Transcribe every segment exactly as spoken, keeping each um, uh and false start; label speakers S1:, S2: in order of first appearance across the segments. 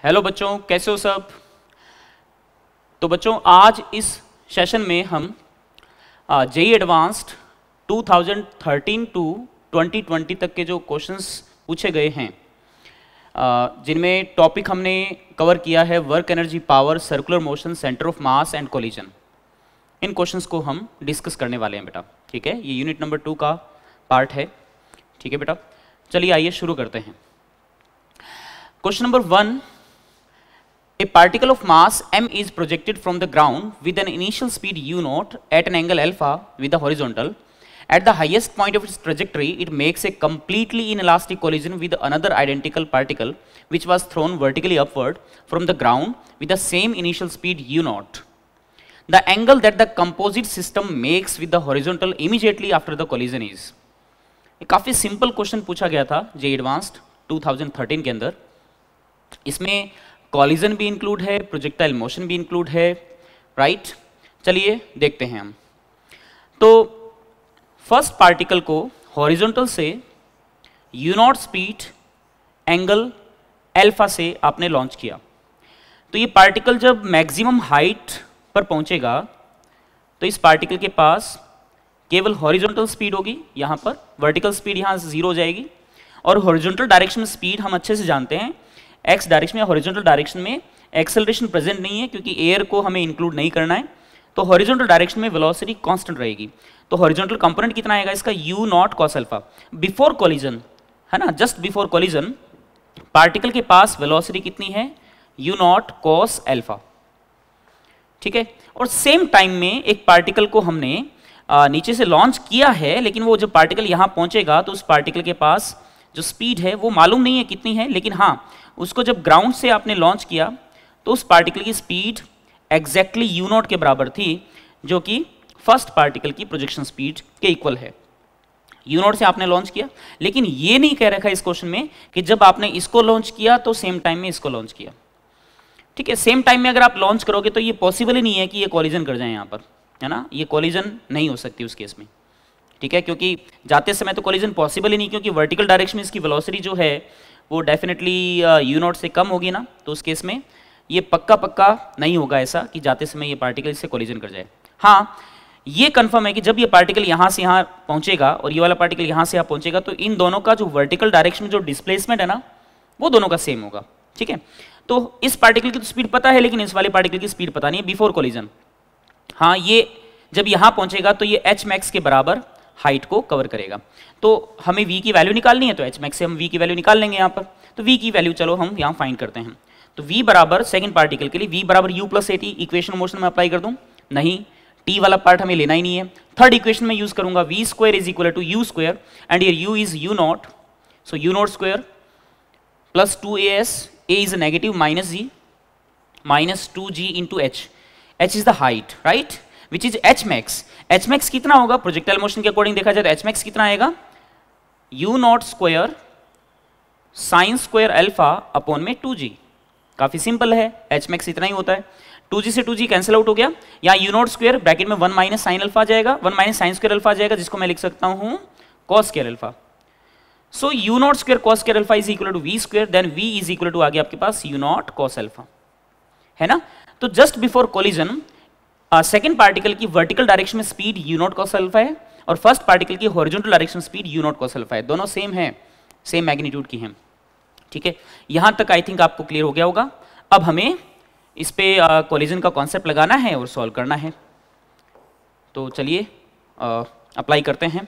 S1: Hello बच्चों, कैसे हो सब। तो बच्चों आज इस सेशन में हम JEE advanced two thousand thirteen to twenty twenty तक के जो क्वेश्चंस पूछे गए हैं, जिनमें टॉपिक हमने कवर किया है work energy, power, circular motion, centre of mass and collision. इन क्वेश्चंस को हम डिस्कस करने वाले हैं बेटा। ठीक है, ये यूनिट नंबर टू का पार्ट है। ठीक है बेटा, चलिए आइए शुरू करते हैं। Question number one, a particle of mass m is projected from the ground with an initial speed u naught at an angle alpha with the horizontal. At the highest point of its trajectory, it makes a completely inelastic collision with another identical particle which was thrown vertically upward from the ground with the same initial speed u naught. The angle that the composite system makes with the horizontal immediately after the collision is. ये काफ़ी simple question पूछा गया था JEE advanced two thousand thirteen के अंदर। इसमें collision भी include है, प्रोजेक्टाइल मोशन भी इंक्लूड है, राइट। चलिए देखते हैं हम। तो फर्स्ट पार्टिकल को हॉरिजॉन्टल से u naught speed angle alpha से आपने लॉन्च किया। तो ये पार्टिकल जब मैक्सिमम हाइट पर पहुंचेगा तो इस पार्टिकल के पास केवल हॉरिजॉन्टल स्पीड होगी, यहाँ पर वर्टिकल स्पीड यहाँ जीरो हो जाएगी। और हॉरिजॉन्टल डायरेक्शन में स्पीड हम अच्छे से जानते हैं, एक्स डायरेक्शन में, हॉरिजॉन्टल डायरेक्शन में एक्सेलरेशन प्रेजेंट नहीं है क्योंकि एयर को हमें इंक्लूड नहीं करना है। तो हॉरिजॉन्टल डायरेक्शन में वेलोसिटी कांस्टेंट रहेगी। तो हॉरिजॉन्टल कंपोनेंट कितना आएगा इसका, u naught cos alpha. Before collision है ना, जस्ट बिफोर कॉलिजन पार्टिकल के पास वेलोसिटी कितनी है, यू नॉट कॉस अल्फा। ठीक है, और सेम टाइम में एक पार्टिकल को हमने आ, नीचे से लॉन्च किया है, लेकिन वो जब पार्टिकल यहाँ पहुंचेगा तो उस पार्टिकल के पास जो स्पीड है वो मालूम नहीं है कितनी है, लेकिन हाँ उसको जब ग्राउंड से आपने लॉन्च किया तो उस पार्टिकल की स्पीड एग्जैक्टली यू नॉट के बराबर थी, जो कि फर्स्ट पार्टिकल की प्रोजेक्शन स्पीड के इक्वल है। यू नॉट से आपने लॉन्च किया, लेकिन ये नहीं कह रखा इस क्वेश्चन में कि जब आपने इसको लॉन्च किया तो सेम टाइम में इसको लॉन्च किया। ठीक है, सेम टाइम में अगर आप लॉन्च करोगे तो ये पॉसिबल ही नहीं है कि ये कॉलिजन कर जाए यहाँ पर, है ना। ये कॉलिजन नहीं हो सकती उस केस में। ठीक है, क्योंकि जाते समय तो कॉलिजन पॉसिबल ही नहीं, क्योंकि वर्टिकल डायरेक्शन में इसकी वेलोसिटी जो है वो डेफिनेटली यू नॉट से कम होगी ना। तो उस केस में ये पक्का पक्का नहीं होगा ऐसा कि जाते समय ये पार्टिकल इससे कोलिजन कर जाए। हाँ, ये कंफर्म है कि जब ये पार्टिकल यहाँ से यहाँ पहुँचेगा और ये वाला पार्टिकल यहाँ से यहाँ पहुँचेगा तो इन दोनों का जो वर्टिकल डायरेक्शन में जो डिस्प्लेसमेंट है ना वो दोनों का सेम होगा। ठीक है, तो इस पार्टिकल की तो स्पीड पता है, लेकिन इस वाले पार्टिकल की स्पीड पता नहीं है बिफोर कोलिजन। हाँ, ये जब यहाँ पहुँचेगा तो ये एच मैक्स के बराबर हाइट को कवर करेगा। तो हमें v की वैल्यू निकालनी है, तो एच मैक्स से हम v की वैल्यू निकाल लेंगे यहाँ पर। तो v की वैल्यू चलो हम यहाँ फाइंड करते हैं। तो v बराबर सेकंड पार्टिकल के लिए v बराबर u plus a t, equation motion में अप्लाई कर दूं, नहीं t वाला पार्ट हमें लेना ही नहीं है। थर्ड इक्वेशन में यूज करूंगा, v square is equal to u square and here u is u naught, so u naught square plus two a s, a is negative minus g minus two g into h, h is the height, right, which is h max. H max कितना होगा projectile motion के according देखा जाए तो H max कितना आएगा, u naught square sine square alpha upon में two g. काफी सिंपल है, एच मैक्स इतना ही होता है। टू जी से टू जी कैंसिल आउट हो गया, यहाँ यू नॉट स्क्वायर ब्रैकेट में वन माइनस साइन अल्फा आ जाएगा, one minus sine square alpha आ जाएगा, जिसको मैं लिख सकता हूँ cos square alpha. So u naught square cos square alpha is equal to v square, then v is equal to आ गया आपके पास यू नॉट कॉस अल्फा, है ना। तो just before collision second particle की वर्टिकल डायरेक्शन में speed u naught cos alpha है और फर्स्ट पार्टिकल की हॉरिजॉन्टल डायरेक्शन में speed u naught cos alpha है। दोनों सेम है, सेम मैग्नीट्यूड की हैं। ठीक है, यहां तक आई थिंक आपको क्लियर हो गया होगा। अब हमें इस पे कोलिजन का कॉन्सेप्ट लगाना है और सॉल्व करना है। तो चलिए अप्लाई करते हैं।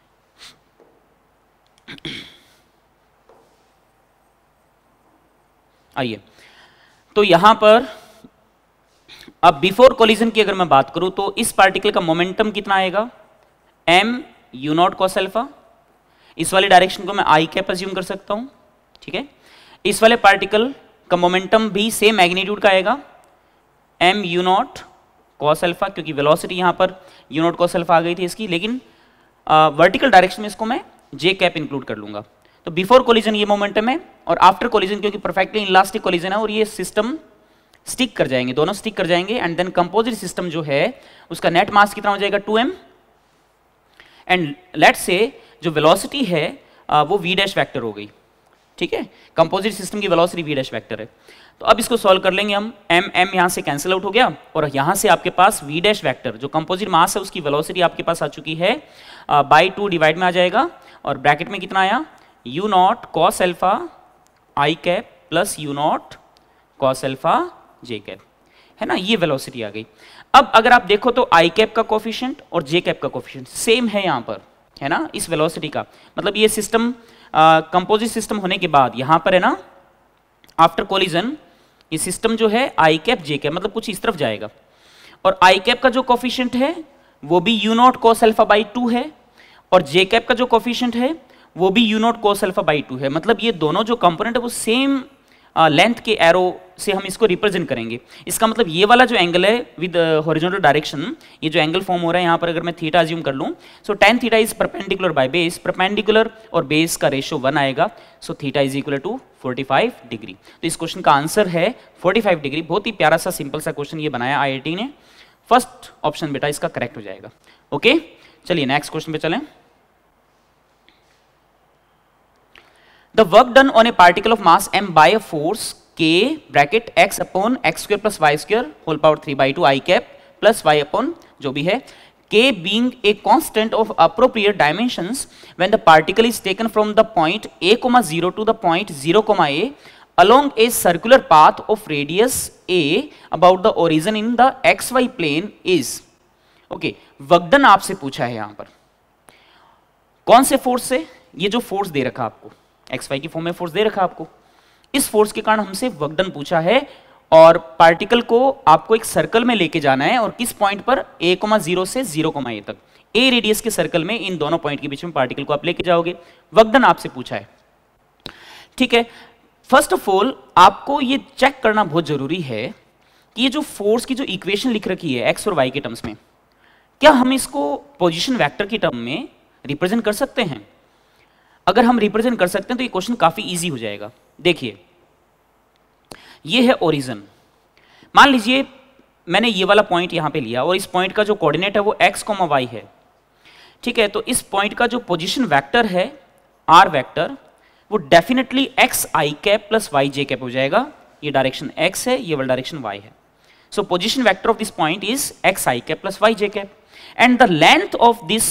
S1: आइए, तो यहां पर अब बिफोर कोलिजन की अगर मैं बात करूं तो इस पार्टिकल का मोमेंटम कितना आएगा, m u naught cos alpha. इस वाले डायरेक्शन को मैं i कैप अज्यूम कर सकता हूं। ठीक है, इस वाले पार्टिकल का मोमेंटम भी सेम मैग्नीट्यूड का आएगा, m u naught cos alpha, क्योंकि वेलोसिटी यहां पर u नॉट कॉस अल्फा आ गई थी इसकी, लेकिन वर्टिकल डायरेक्शन में इसको मैं j कैप इंक्लूड कर लूंगा। तो बिफोर कोलिजन ये मोमेंटम है और आफ्टर कोलिजन क्योंकि परफेक्टली इलास्टिक कोलिजन है और ये सिस्टम स्टिक कर जाएंगे, दोनों स्टिक कर जाएंगे एंड देन कंपोजिट सिस्टम जो है उसका नेट मास कितना हो जाएगा to M, and let's say जो वेलोसिटी है वो v डैश वेक्टर हो गई। ठीक है, कंपोजिट सिस्टम की वेलोसिटी वी डैश वेक्टर है। तो अब इसको सॉल्व कर लेंगे हम, एम एम यहाँ से कैंसिल आउट हो गया और यहाँ से आपके पास वी डैश वेक्टर जो कंपोजिट मास है उसकी वेलोसिटी आपके पास आ चुकी है बाई टू डिवाइड में आ जाएगा और ब्रैकेट में कितना आया, u naught cos alpha i cap plus u naught cos alpha j cap, है ना, ये वेलोसिटी आ गई। अब अगर आप देखो तो आई कैप का कोफिशिएंट और जे कैप का कोफिशिएंट सेम है यहाँ पर, है ना, इस वेलोसिटी का मतलब ये सिस्टम कंपोजिट सिस्टम होने के बाद यहाँ पर है ना आफ्टर कोलिजन ये सिस्टम जो है आई कैप जे कैप मतलब कुछ इस तरफ जाएगा और आई कैप का जो कोफिशिएंट है वो भी u naught cos alpha by two है और जे कैप का जो कोफिशिएंट है वो भी u naught cos alpha by two है। मतलब ये दोनों जो कंपोनेंट है वो सेम लेंथ uh, के एरो से हम इसको रिप्रेजेंट करेंगे। इसका मतलब ये वाला जो एंगल है विद हॉरिजॉन्टल डायरेक्शन, ये जो एंगल फॉर्म हो रहा है यहाँ पर अगर मैं थीटा अज्यूम कर लूँ, so ten theta is perpendicular by base, perpendicular और बेस का रेशियो वन आएगा, so theta is equal to forty five degree. तो इस क्वेश्चन का आंसर है फोर्टी फाइव डिग्री। बहुत ही प्यारा सा सिंपल सा क्वेश्चन ये बनाया आई आई टी ने, फर्स्ट ऑप्शन बेटा इसका करेक्ट हो जाएगा। ओके, चलिए नेक्स्ट क्वेश्चन पे चलें। The work done on a particle of mass m by a force k bracket x upon x square plus y square whole power three by two I cap plus y upon जो भी है k being a constant of appropriate dimensions when the particle is taken from the point a comma zero to the point zero comma a along a circular path of radius a about the origin in the xy plane is okay, work done आपसे पूछा है यहाँ पर कौन से force से, ये जो फोर्स दे रखा आपको एक्स वाई की फॉर्म में फोर्स दे रखा आपको, इस फोर्स के कारण हमसे वर्क डन पूछा है और पार्टिकल को आपको एक सर्कल में लेके जाना है और किस पॉइंट पर a कोमा जीरो से जीरो कोमा ए तक, a रेडियस के सर्कल में इन दोनों पॉइंट के बीच में पार्टिकल को आप लेके जाओगे। वर्क डन आपसे पूछा है, ठीक है। फर्स्ट ऑफ ऑल आपको ये चेक करना बहुत जरूरी है कि ये जो फोर्स की जो इक्वेशन लिख रखी है एक्स और वाई के टर्म्स में, क्या हम इसको पोजिशन वैक्टर की टर्म में रिप्रेजेंट कर सकते हैं। अगर हम रिप्रेजेंट कर सकते हैं तो ये क्वेश्चन काफी इजी हो जाएगा। देखिए ये है ओरिजिन, मान लीजिए मैंने ये वाला पॉइंट यहां पे लिया और इस पॉइंट का जो कोऑर्डिनेट है वो x, y है, ठीक है। तो इस पॉइंट का जो पोजीशन वेक्टर है r वेक्टर वो definitely x i cap plus y j cap हो जाएगा। ये डायरेक्शन x है, ये वाला डायरेक्शन y है। So position vector of this point is x i cap plus y j cap and the length of this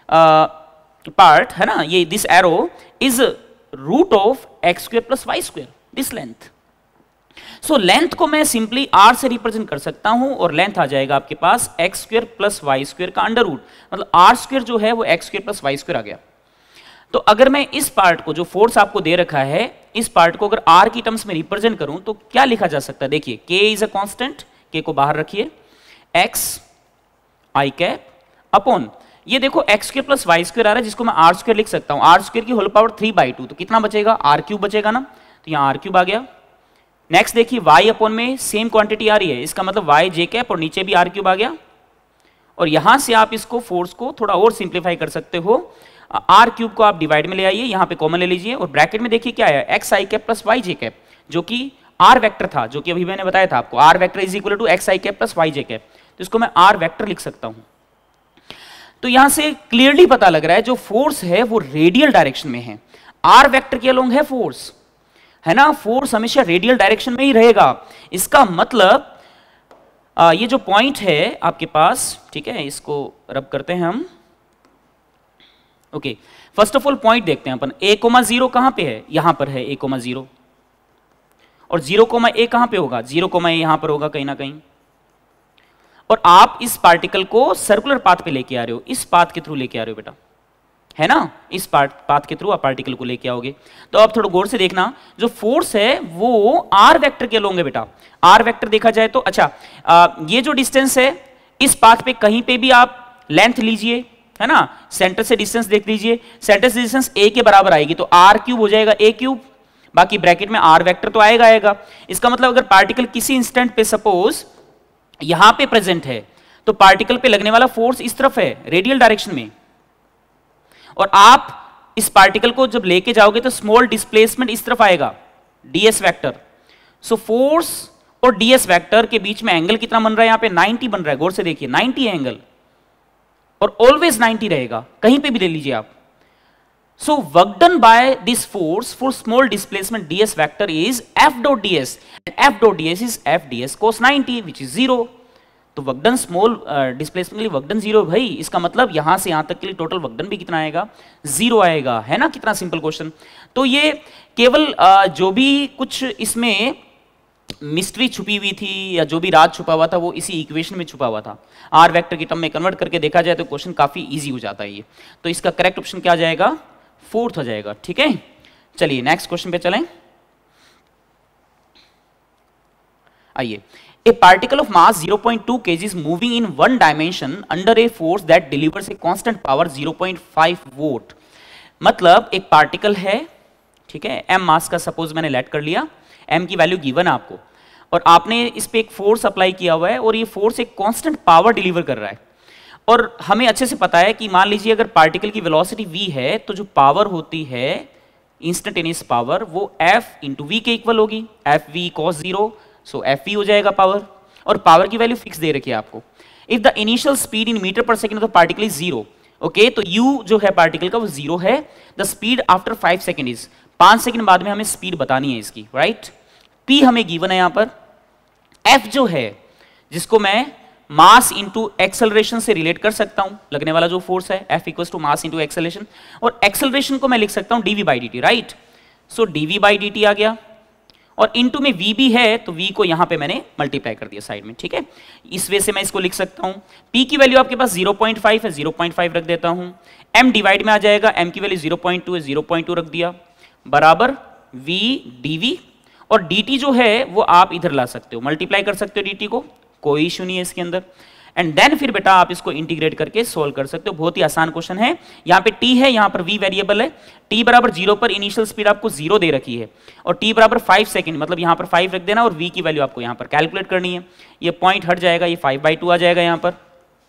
S1: part है ना, ये this arrow is root of x square plus y square, this length. So length को मैं simply r से represent कर सकता हूं और लेंथ आ जाएगा आपके पास x square plus y square का अंडर रूट, मतलब आर स्क्वायर जो है वो x square plus y square आ गया। तो अगर मैं इस पार्ट को जो फोर्स आपको दे रखा है इस पार्ट को अगर r की टर्म्स में रिप्रेजेंट करूं तो क्या लिखा जा सकता है। देखिए k is a constant, k को बाहर रखिए, x i कैप अपॉन ये देखो x square plus y square आ रहा है जिसको मैं आर स्क्वायर लिख सकता हूं, आर स्क्वायर की whole power three by two, तो कितना बचेगा आर क्यूब बचेगा ना, तो यहाँ आर क्यूब आ गया। नेक्स्ट देखिए वाई अपॉन में सेम क्वांटिटी आ रही है, इसका मतलब वाई जे कैप और नीचे भी आर क्यूब आ गया। और यहां से आप इसको फोर्स को थोड़ा और सिंप्लीफाई कर सकते हो, आर क्यूब को आप डिवाइड में ले आइए, यहाँ पे कॉमन ले लीजिए और ब्रैकेट में देखिए क्या है x i cap plus y j cap जो कि आर वेक्टर था, जो कि अभी मैंने बताया था आपको r vector is equal to x i cap plus y j cap, तो इसको मैं आर वेक्टर लिख सकता हूं। तो यहां से क्लियरली पता लग रहा है जो फोर्स है वो रेडियल डायरेक्शन में है, आर वेक्टर के अलोंग है फोर्स, है ना, फोर्स हमेशा रेडियल डायरेक्शन में ही रहेगा। इसका मतलब आ, ये जो पॉइंट है आपके पास, ठीक है, इसको रब करते हैं हम। Okay, first of all point देखते हैं अपन, ए कोमा जीरो कहां पे है, यहां पर है ए कोमा जीरो, और जीरो कोमा ए कहां पे होगा, जीरो कोमा ए यहां पर होगा कहीं ना कहीं। और आप इस पार्टिकल को सर्कुलर पाथ पे लेके आ रहे हो, इस पाथ के थ्रू लेके आ रहे हो बेटा, है ना, इस पार्ट पाथ के थ्रू आप पार्टिकल को लेके आओगे। तो आप थोड़ा गौर से देखना, जो फोर्स है वो आर वेक्टर के अलोंग है बेटा। आर वेक्टर देखा जाए तो अच्छा आ, ये जो डिस्टेंस है इस पाथ पे कहीं पे भी आप लेंथ लीजिए, है ना, सेंटर से डिस्टेंस देख लीजिए, सेंटर से डिस्टेंस ए के बराबर आएगी तो आर क्यूब हो जाएगा ए क्यूब, बाकी ब्रैकेट में आर वेक्टर तो आएगा आएगा। इसका मतलब अगर पार्टिकल किसी इंस्टेंट पे सपोज यहां पे प्रेजेंट है तो पार्टिकल पे लगने वाला फोर्स इस तरफ है रेडियल डायरेक्शन में, और आप इस पार्टिकल को जब लेके जाओगे तो स्मॉल डिस्प्लेसमेंट इस तरफ आएगा ds वेक्टर। सो फोर्स और ds वेक्टर के बीच में एंगल कितना बन रहा है, यहां पे नाइंटी बन रहा है, गौर से देखिए नाइंटी है एंगल, और ऑलवेज नाइंटी रहेगा, कहीं पे भी ले लीजिए आप। So work done by this force for small displacement ds vector is f dot ds, and f dot ds is f ds cos ninety, which is zero. तो वर्क डन स्मॉल डिस्प्लेसमेंट के लिए work done zero भाई, इसका मतलब यहां से यहां तक के लिए टोटल वर्क डन भी कितना आएगा, जीरो आएगा, है ना। कितना सिंपल क्वेश्चन। तो ये केवल uh, जो भी कुछ इसमें मिस्ट्री छुपी हुई थी या जो भी राज छुपा हुआ था वो इसी इक्वेशन में छुपा हुआ था। आर वेक्टर की टर्म में कन्वर्ट करके देखा जाए तो क्वेश्चन काफी इजी हो जाता है ये। तो इसका करेक्ट ऑप्शन क्या जाएगा, फोर्थ हो जाएगा। ठीक है, चलिए नेक्स्ट क्वेश्चन पे चलें। आइए, a particle of mass zero point two kilograms is moving in one dimension under a force that delivers a constant power zero point five volt. मतलब एक पार्टिकल है, ठीक है, m मास का सपोज मैंने लेट कर लिया, m की वैल्यू गिवन है आपको, और आपने इस पे एक फोर्स अप्लाई किया हुआ है और ये फोर्स एक कांस्टेंट पावर डिलीवर कर रहा है। और हमें अच्छे से पता है कि मान लीजिए अगर पार्टिकल की वेलोसिटी v है तो जो पावर होती है इंस्टेंटेनियस पावर वो f इंटू वी के इक्वल होगी, f v cos zero, so f v हो जाएगा पावर, और पावर की वैल्यू फिक्स दे रखी है आपको। If the initial speed in metre per second of the particle is zero, okay, तो u जो है पार्टिकल का वो जीरो है। The speed after five second is, पांच सेकंड बाद में हमें स्पीड बतानी है इसकी, राइट। p हमें गिवन है यहां पर, f जो है जिसको मैं मास इंटू एक्सेलरेशन से रिलेट कर सकता हूं, लगने वाला जो फोर्स है f equals to mass into acceleration, और एक्सेलरेशन को मैं लिख सकता हूं dv by dt, right. So dv by dt आ गया, और इनटू में v भी है तो v को यहां पे मैंने मल्टीप्लाई कर दिया साइड में, ठीक है। इस वे से मैं इसको लिख सकता हूं। p की वैल्यू आपके पास ज़ीरो पॉइंट फाइव है, ज़ीरो पॉइंट फाइव रख देता हूं। m डिवाइड में आ जाएगा, m की वैल्यू ज़ीरो पॉइंट टू है, ज़ीरो पॉइंट टू रख दिया, बराबर v dv, और dt जो है वो आप इधर ला सकते हो, मल्टीप्लाई कर सकते हो dt को, कोई इशू नहीं है इसके अंदर। एंड देन फिर बेटा आप इसको इंटीग्रेट करके सोल्व कर सकते हो, बहुत ही आसान क्वेश्चन है। यहाँ पे t है, यहाँ पर v वेरिएबल है, t बराबर जीरो पर इनिशियल स्पीड आपको जीरो दे रखी है, और t बराबर फाइव सेकंड, मतलब यहाँ पर फाइव रख देना, और v की वैल्यू आपको यहाँ पर कैलकुलेट करनी है। ये पॉइंट हट जाएगा, ये फाइव बाई टू आ जाएगा यहाँ पर।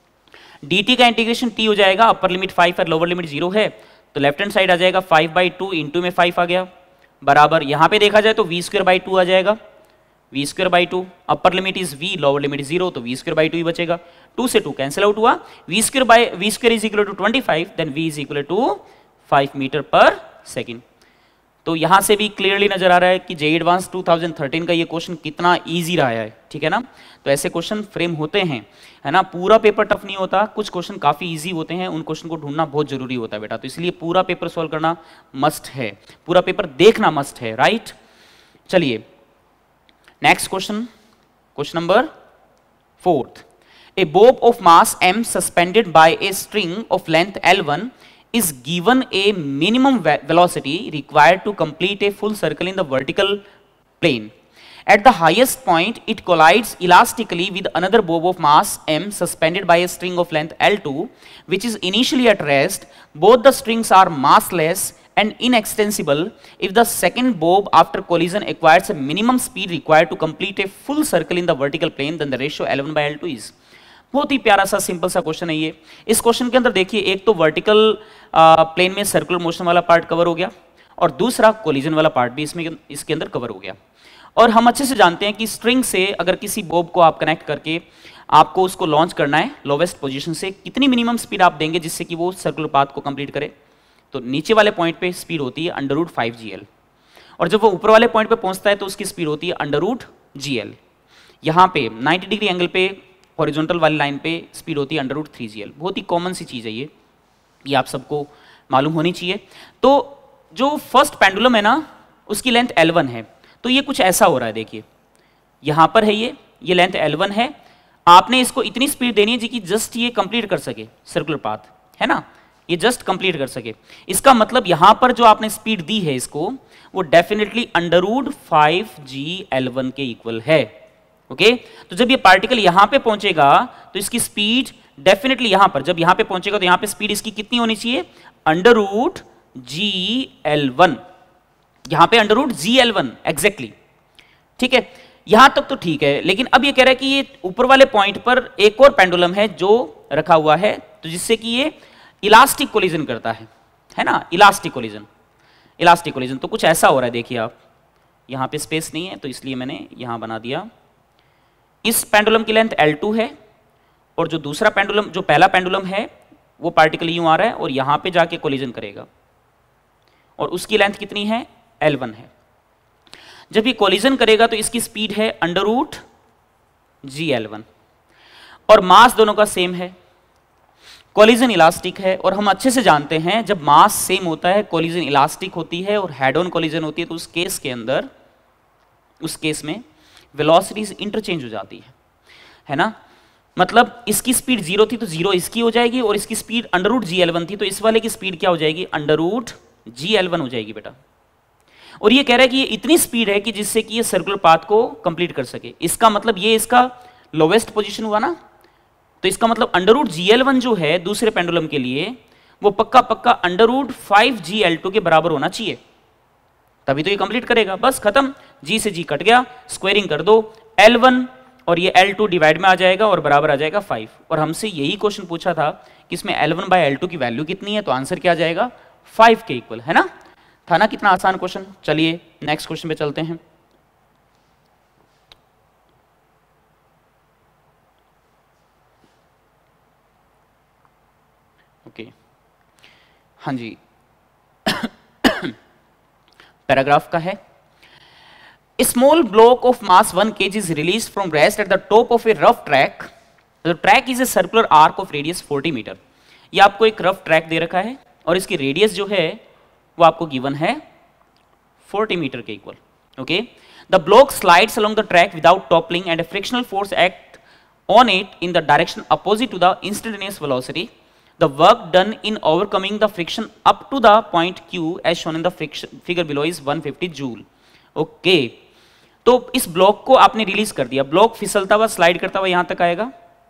S1: dt का इंटीग्रेशन t हो जाएगा, अपर लिमिट फाइव है, लोअर लिमिट जीरो है, तो लेफ्ट हैंड साइड आ जाएगा फाइव बाई टू, इंटू में फाइव आ गया, बराबर यहाँ पे देखा जाए तो वी स्क्वायर बाई टू आ जाएगा, v square by two, upper limit is v, lower limit zero, तो वी स्क्वायर बाई टू ही बचेगा, टू से टू कैंसिल आउट हुआ, v square by v square is equal to twenty five, then v is equal to five metre per second. तो यहां से भी clearly नजर आ रहा है कि JEE advance two thousand thirteen का ये क्वेश्चन कितना इजी रहा है, ठीक है ना। तो ऐसे क्वेश्चन फ्रेम होते हैं, है ना, पूरा पेपर टफ नहीं होता, कुछ क्वेश्चन काफी इजी होते हैं, उन क्वेश्चन को ढूंढना बहुत जरूरी होता है बेटा। तो इसलिए पूरा पेपर सॉल्व करना मस्ट है, पूरा पेपर देखना मस्ट है, राइट। चलिए next question, question number fourth. A bob of mass m suspended by a string of length L one is given a minimum velocity required to complete a full circle in the vertical plane. At the highest point, it collides elastically with another bob of mass m suspended by a string of length L two, which is initially at rest. Both the strings are massless and inextensible. If the second bob after collision acquires a minimum speed required to complete a full circle in the vertical plane, then the ratio L one by L two is. बहुत ही प्यारा सा simple सा question है ये। इस question के अंदर देखिए, एक तो वर्टिकल प्लेन में सर्कुलर मोशन वाला पार्ट कवर हो गया, और दूसरा कोलिजन वाला पार्ट भी इसमें इसके अंदर कवर हो गया। और हम अच्छे से जानते हैं कि स्ट्रिंग से अगर किसी बॉब को आप कनेक्ट करके आपको उसको लॉन्च करना है लोवेस्ट पोजीशन से, कितनी मिनिमम स्पीड आप देंगे जिससे कि वो सर्कुलर पाथ को कंप्लीट करे, तो नीचे वाले पॉइंट पे स्पीड होती है under root five g l, और जब वो ऊपर वाले पॉइंट पे पहुंचता है तो उसकी स्पीड होती है अंडर रूट जी एल। यहाँ पे नाइन्टी डिग्री एंगल पे हॉरिजॉन्टल वाली लाइन पे स्पीड होती है under root three g l. बहुत ही कॉमन सी चीज़ है ये, ये आप सबको मालूम होनी चाहिए। तो जो फर्स्ट पेंडुलम है ना, उसकी लेंथ एल वन है, तो ये कुछ ऐसा हो रहा है, देखिए यहाँ पर है, ये ये लेंथ एल वन है, आपने इसको इतनी स्पीड देनी है जी कि जस्ट ये कंप्लीट कर सके सर्कुलर पाथ, है ना, ये जस्ट कंप्लीट कर सके। इसका मतलब यहाँ पर जो आपने स्पीड दी है इसको, वो definitely under root five g l one के इक्वल है, ओके okay? तो जब ये पार्टिकल यहां पे पहुंचेगा तो इसकी स्पीड डेफिनेटली यहां पर, जब यहां पे पहुंचेगा तो यहां पे स्पीड इसकी कितनी होनी चाहिए, under root g l one, यहां पे under root g l one exactly, ठीक है। यहां तक तो ठीक है, लेकिन अब ये कह रहा है कि ये ऊपर वाले पॉइंट पर एक और पेंडुलम है जो रखा हुआ है, तो जिससे कि ये इलास्टिक कोलिजन करता है, है ना, इलास्टिक कोलिजन, इलास्टिक कोलिजन। तो कुछ ऐसा हो रहा है, देखिए आप, यहां पे स्पेस नहीं है तो इसलिए मैंने यहां बना दिया। इस पेंडुलम की लेंथ एल टू है, और जो दूसरा पेंडुलम, जो पहला पेंडुलम है, वो पार्टिकल यूं आ रहा है और यहां पे जाके कोलिजन करेगा, और उसकी लेंथ कितनी है, एल वन है। जब ये कोलिजन करेगा तो इसकी स्पीड है under root g l one, और मास दोनों का सेम है, कोलिजन इलास्टिक है, और हम अच्छे से जानते हैं जब मास सेम होता है, कोलिजन इलास्टिक होती है और हेड ऑन कोलिजन होती है, तो उस केस के अंदर, उस केस में वेलोसिटीज इंटरचेंज हो जाती है, है ना। मतलब इसकी स्पीड जीरो थी तो जीरो इसकी हो जाएगी, और इसकी speed under root g l one थी तो इस वाले की स्पीड क्या हो जाएगी, under root g l one हो जाएगी बेटा। और ये कह रहा है कि ये इतनी स्पीड है कि जिससे कि ये सर्कुलर पाथ को कंप्लीट कर सके। इसका मतलब ये इसका लोवेस्ट पोजीशन हुआ ना, तो इसका मतलब under root g l one जो है दूसरे पेंडुलम के लिए वो पक्का पक्का under root five g l two के बराबर होना चाहिए, तभी तो ये कंप्लीट करेगा। बस खत्म, जी से जी कट गया, स्क्वायरिंग कर दो, एल वन और ये एल टू डिवाइड में आ जाएगा और बराबर आ जाएगा फाइव। और हमसे यही क्वेश्चन पूछा था कि इसमें l one by l two की वैल्यू कितनी है, तो आंसर क्या आ जाएगा, फाइव के इक्वल, है ना। था ना कितना आसान क्वेश्चन। चलिए नेक्स्ट क्वेश्चन पे चलते हैं। ओके हाँ जी पैराग्राफ का है, A small block of mass one kilogram is released from rest at the top of a rough track. The track is a circular arc of radius forty meter. ये आपको एक rough track दे रखा है और इसकी radius जो है वो आपको गिवन है forty मीटर के equal. Okay, the block slides along the track without toppling and a frictional force act on it in the direction opposite to the instantaneous velocity. The work done in overcoming the friction up to the point Q as shown in the friction figure below is one hundred fifty joule. Okay okay. तो इस block को आपने release कर दिया, block फिसलता हुआ slide करता हुआ यहां तक आएगा,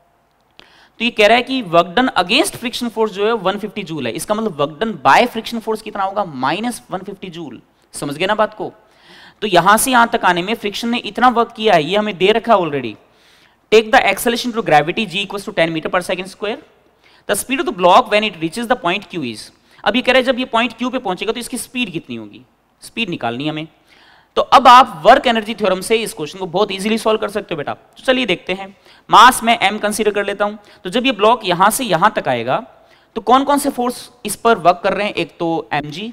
S1: तो ये कह रहा है कि work done against friction force जो है one hundred fifty जूल है। इसका मतलब work done by friction force कितना होगा, minus one hundred fifty joule. समझ गए ना बात को। तो यहां से यहां तक आने में फ्रिक्शन ने इतना वर्क किया है, ये हमें दे रखा है already. Take the acceleration to gravity g equals to ten metre per second square. The speed of the block when it reaches the point Q is. अब ये कह रहा है जब ये पॉइंट क्यू पे पहुंचेगा तो इसकी स्पीड कितनी होगी, स्पीड निकालनी हमें। तो अब आप वर्क एनर्जी थ्योरम से इस क्वेश्चन को बहुत इजीली सॉल्व कर सकते हो बेटा। तो चलिए देखते हैं। मास में m कंसीडर कर लेता हूं, तो जब ये ब्लॉक यहां से यहां तक आएगा तो कौन कौन से फोर्स इस पर वर्क कर रहे हैं, एक तो mg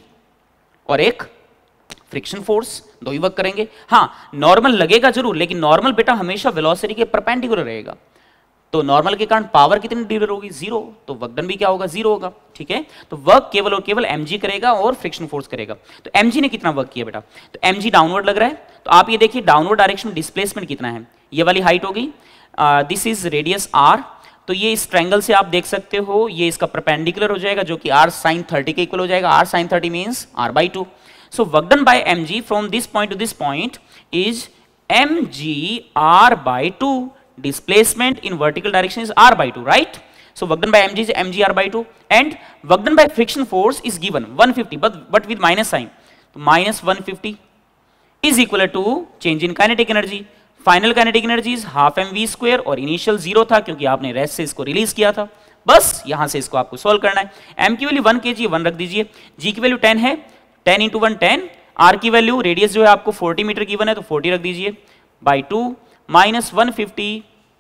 S1: और एक फ्रिक्शन फोर्स, दो ही वर्क करेंगे। हाँ नॉर्मल लगेगा जरूर, लेकिन नॉर्मल बेटा हमेशा वेलोसिटी के परपेंडिकुलर रहेगा, तो नॉर्मल के कारण पावर कितनी डिलीवर होगी, जीरो, तो वर्क डन भी क्या होगा, जीरो होगा। ठीक है, तो वर्क केवल और केवल mg करेगा और फ्रिक्शन फोर्स करेगा। तो mg ने कितना वर्क किया बेटा, तो mg डाउनवर्ड लग रहा है, तो आप ये देखिए डाउनवर्ड डायरेक्शन में डिस्प्लेसमेंट कितना है, ये वाली हाइट होगी, दिस इज रेडियस r, तो ये इस ट्रायंगल से आप देख सकते हो ये इसका परपेंडिकुलर हो जाएगा जो कि r sin थर्टी के इक्वल हो जाएगा। r sin thirty means r by two. So work done by mg from this point to this point is mg r by two. Displacement in vertical direction is r by two, right? So work done by mg is mg r by two, and work done by friction force is given one hundred fifty, but but with minus sign. So minus one hundred fifty is equal to change in kinetic energy. Final kinetic energy is half mv square और initial zero था क्योंकि आपने rest से इसको release किया था। बस यहां से इसको आपको सॉल्व करना है। m की वैल्यू वन केजी, वन रख दीजिए, g की वैल्यू टेन है, ten into one ten, r की वैल्यू रेडियस जो है आपको फोर्टी मीटर गिवन है तो फोर्टी रख दीजिए, by two minus one fifty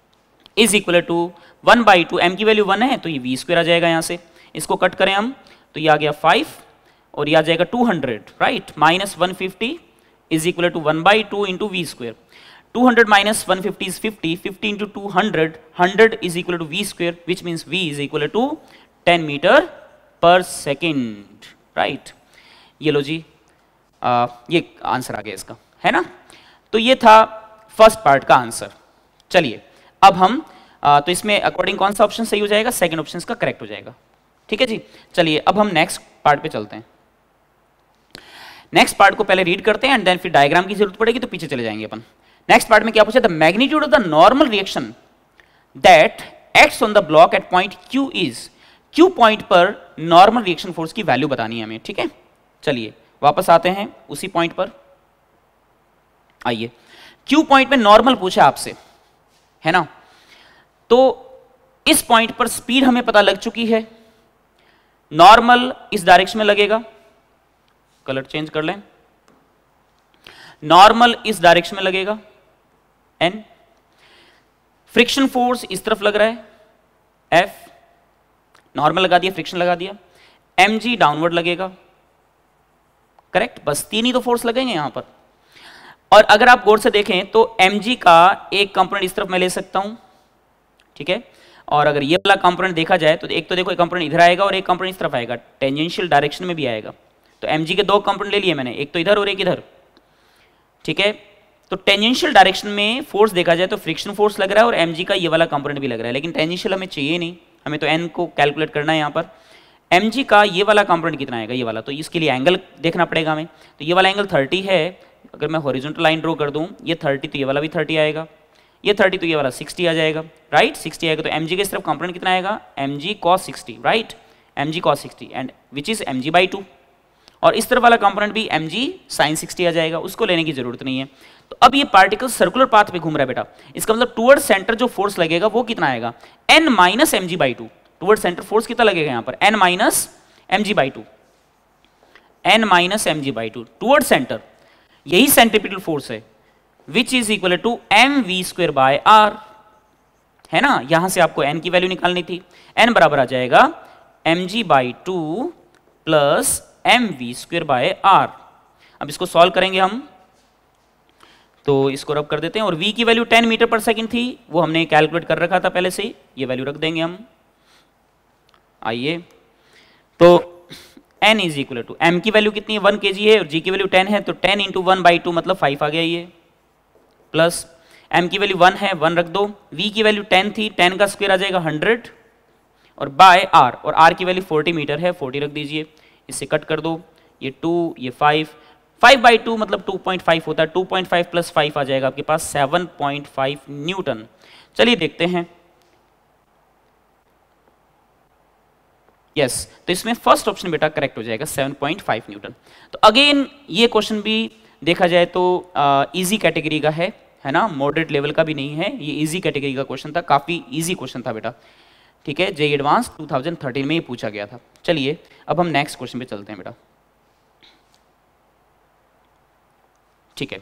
S1: is equal to one by two, m की वैल्यू वन है तो ये वी स्क्वायर आ जाएगा। यहाँ से इसको कट करें हम तो ये आ गया फाइव और ये आ जाएगा two hundred, right. Minus one fifty is equal to one by two into we square, two hundred minus one fifty is fifty, fifty into two hundred, hundred is equal to v square which means v is equal to ten metre per second, right. ये लो जी, आ, ये answer आ गया इसका, है ना। तो ये था फर्स्ट पार्ट का आंसर। चलिए अब हम आ, तो इसमें अकॉर्डिंग कौन सा ऑप्शन सही हो जाएगा, सेकंड ऑप्शन का करेक्ट हो जाएगा। ठीक है जी, चलिए अब हम नेक्स्ट पार्ट पे चलते हैं। नेक्स्ट पार्ट को पहले रीड करते हैं एंड देन फिर डायग्राम की जरूरत पड़ेगी तो पीछे चले जाएंगे अपन। नेक्स्ट पार्ट में क्या पूछा, the magnitude of the normal reaction that acts on the block at point Q is. Q point पर नॉर्मल रिएक्शन फोर्स की वैल्यू बतानी है हमें। ठीक है, चलिए वापस आते हैं उसी पॉइंट पर। आइए, क्यू पॉइंट में नॉर्मल पूछा आपसे, है ना। तो इस पॉइंट पर स्पीड हमें पता लग चुकी है, नॉर्मल इस डायरेक्शन में लगेगा, कलर चेंज कर लें, नॉर्मल इस डायरेक्शन में लगेगा एन, फ्रिक्शन फोर्स इस तरफ लग रहा है एफ, नॉर्मल लगा दिया, फ्रिक्शन लगा दिया, एम जी डाउनवर्ड लगेगा, करेक्ट, बस तीन ही तो फोर्स लगेंगे यहाँ पर। और अगर आप गौर से देखें तो mg का एक कंपोनेंट इस तरफ मैं ले सकता हूँ, ठीक है, और अगर ये वाला कंपोनेंट देखा जाए तो एक तो देखो एक कंपोनेंट इधर आएगा और एक कंपोनेंट इस तरफ आएगा, टेंजेंशियल डायरेक्शन में भी आएगा। तो mg के दो कंपोनेंट ले लिए मैंने, एक तो इधर और एक इधर, ठीक है। तो टेंजेंशियल डायरेक्शन में फोर्स देखा जाए तो फ्रिक्शन फोर्स लग रहा है और mg का ये वाला कंपोनेंट भी लग रहा है, लेकिन टेंजेंशियल हमें चाहिए नहीं, हमें तो n को कैलकुलेट करना है यहाँ पर। mg का ये वाला कंपोनेंट कितना आएगा, ये वाला, तो इसके लिए एंगल देखना पड़ेगा हमें। तो ये वाला एंगल थर्टी है, अगर मैं हॉरिजॉन्टल लाइन ड्रॉ कर दूं, ये थर्टी तो ये वाला भी थर्टी आएगा, ये थर्टी तो ये वाला सिक्सटी आ जाएगा, राइट, सिक्सटी आएगा। तो mg के इस तरफ कंपोनेंट कितना आएगा, mg cos sixty, right, mg cos sixty and which is mg by two. और इस तरफ वाला कंपोनेंट भी mg sin सिक्सटी आ जाएगा, उसको लेने की जरूरत नहीं है। तो अब ये पार्टिकल सर्कुलर पाथ पे घूम रहा है बेटा, इसका मतलब टुवर्ड सेंटर जो फोर्स लगेगा वो कितना आएगा, n minus m g by two. Toward centre force कितना लगेगा यहाँ पर, n minus m g by two, n minus m g by two toward centre, यही सेंट्रीपिटल फोर्स है, which is equal to m we square by r, है ना। यहां से आपको n की वैल्यू निकालनी थी, n बराबर आ जाएगा m g by two plus m we square by r. अब इसको सॉल्व करेंगे हम, तो इसको रब कर देते हैं, और v की value ten metre per second थी, वो हमने कैलकुलेट कर रखा था पहले से, ये वैल्यू रख देंगे हम। आइए, तो n is equal to m की वैल्यू कितनी है, वन के जी है, और g की वैल्यू टेन है, तो ten into one by two मतलब फाइव आ गया ये, प्लस m की वैल्यू वन है, वन रख दो, v की वैल्यू टेन थी, टेन का स्क्वायर आ जाएगा हंड्रेड, और बाय r, और r की वैल्यू फोर्टी मीटर है, फोर्टी रख दीजिए, इससे कट कर दो, ये टू, ये फाइव, फाइव बाई टू मतलब टू पॉइंट फाइव होता है, two point five plus five आ जाएगा आपके पास सेवन पॉइंट फाइव न्यूटन। चलिए देखते हैं, यस yes, तो इसमें फर्स्ट ऑप्शन बेटा करेक्ट हो जाएगा, सेवन पॉइंट फाइव न्यूटन। तो अगेन ये क्वेश्चन भी देखा जाए तो इजी uh, कैटेगरी का है है ना, मॉडरेट लेवल का भी नहीं है, ये इजी कैटेगरी का क्वेश्चन था, काफी इजी क्वेश्चन था बेटा, ठीक है, JEE advance two thousand thirteen में ये पूछा गया था। चलिए अब हम नेक्स्ट क्वेश्चन पे चलते हैं बेटा, ठीक है।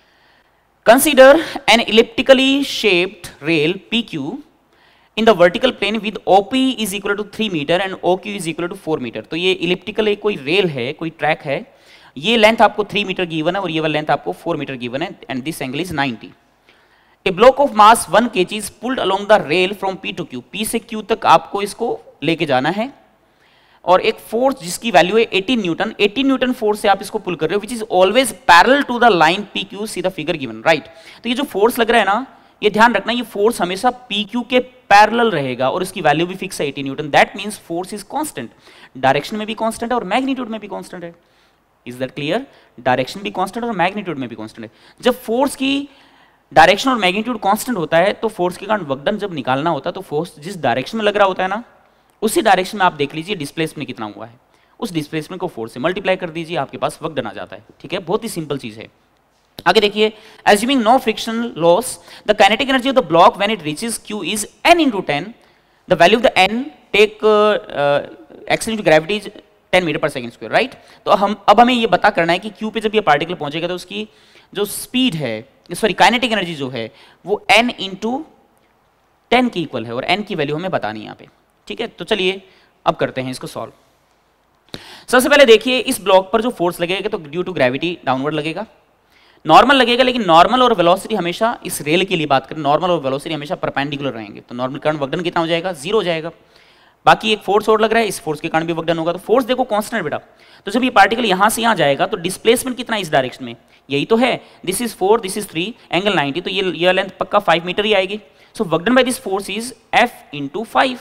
S1: Consider an elliptically shaped rail P Q in the vertical plane with OP is equal to three metre and O Q is equal to four metre. तो ये इलिप्टिकल एक कोई रेल है, कोई ट्रैक है, ये लेंथ आपको थ्री मीटर गिवन है और ये वाला लेंथ आपको फोर मीटर गिवन है, and this angle is ninety. A block of mass one kg is pulled along the rail from P to Q, P से क्यू तक आपको इसको लेके जाना है, और एक फोर्स जिसकी वैल्यू है eighteen newton, eighteen newton force से आप इसको पुल कर रहे हो, which is always parallel to the line P Q, see the figure given, right. तो ये जो फोर्स लग रहा है ना, ये ध्यान रखना, ये फोर्स हमेशा पी क्यू के पैरेलल रहेगा और इसकी वैल्यू भी फिक्स है eighteen newton, that means force is constant, direction में भी कांस्टेंट है और मैग्नीट्यूड में भी कांस्टेंट है। इज दैट क्लियर, डायरेक्शन भी कांस्टेंट और मैग्नीट्यूड में भी कांस्टेंट है। जब फोर्स की डायरेक्शन और मैग्नीट्यूड कांस्टेंट होता है तो फोर्स के कारण वर्क डन जब निकालना होता है तो फोर्स जिस डायरेक्शन में लग रहा होता है ना, उसी डायरेक्शन में आप देख लीजिए डिस्प्लेसमेंट कितना हुआ है, उस डिस्प्लेसमेंट को फोर्स से मल्टीप्लाई कर दीजिए, आपके पास वर्क डन आ जाता है, ठीक है, बहुत ही सिंपल चीज है। आगे देखिए, assuming no frictional loss, the kinetic energy of the block when it reaches Q is n into ten. The value of the n take uh, uh, acceleration to gravity is ten metre per second square, right. तो हम अब हमें ये पता करना है कि Q पे जब ये पार्टिकल पहुंचेगा तो उसकी जो स्पीड है, सॉरी काइनेटिक एनर्जी जो है वो n इंटू टेन की इक्वल है, और n की वैल्यू हमें बतानी है यहाँ पे, ठीक है। तो चलिए अब करते हैं इसको सॉल्व। सबसे पहले देखिए, इस ब्लॉक पर जो फोर्स लगेगा तो ड्यू टू ग्रेविटी डाउनवर्ड लगेगा, नॉर्मल लगेगा, लेकिन नॉर्मल और वेलोसिटी हमेशा, इस रेल के लिए बात करें, नॉर्मल और वेलोसिटी हमेशा परपेंडिकुलर रहेंगे, तो नॉर्मल करंट वर्क डन कितना हो जाएगा, जीरो हो जाएगा। बाकी एक फोर्स और लग रहा है, इस फोर्स के कारण भी वर्क डन होगा, तो फोर्स देखो कांस्टेंट बेटा, तो जब ये पार्टिकल यहां से यहां जाएगा तो डिस्प्लेसमेंट कितना इस डायरेक्शन में, यही तो है, this is four, this is three, angle ninety, तो ये ये लेंथ पक्का फाइव मीटर ही आएगी। So work done by this force is F into five,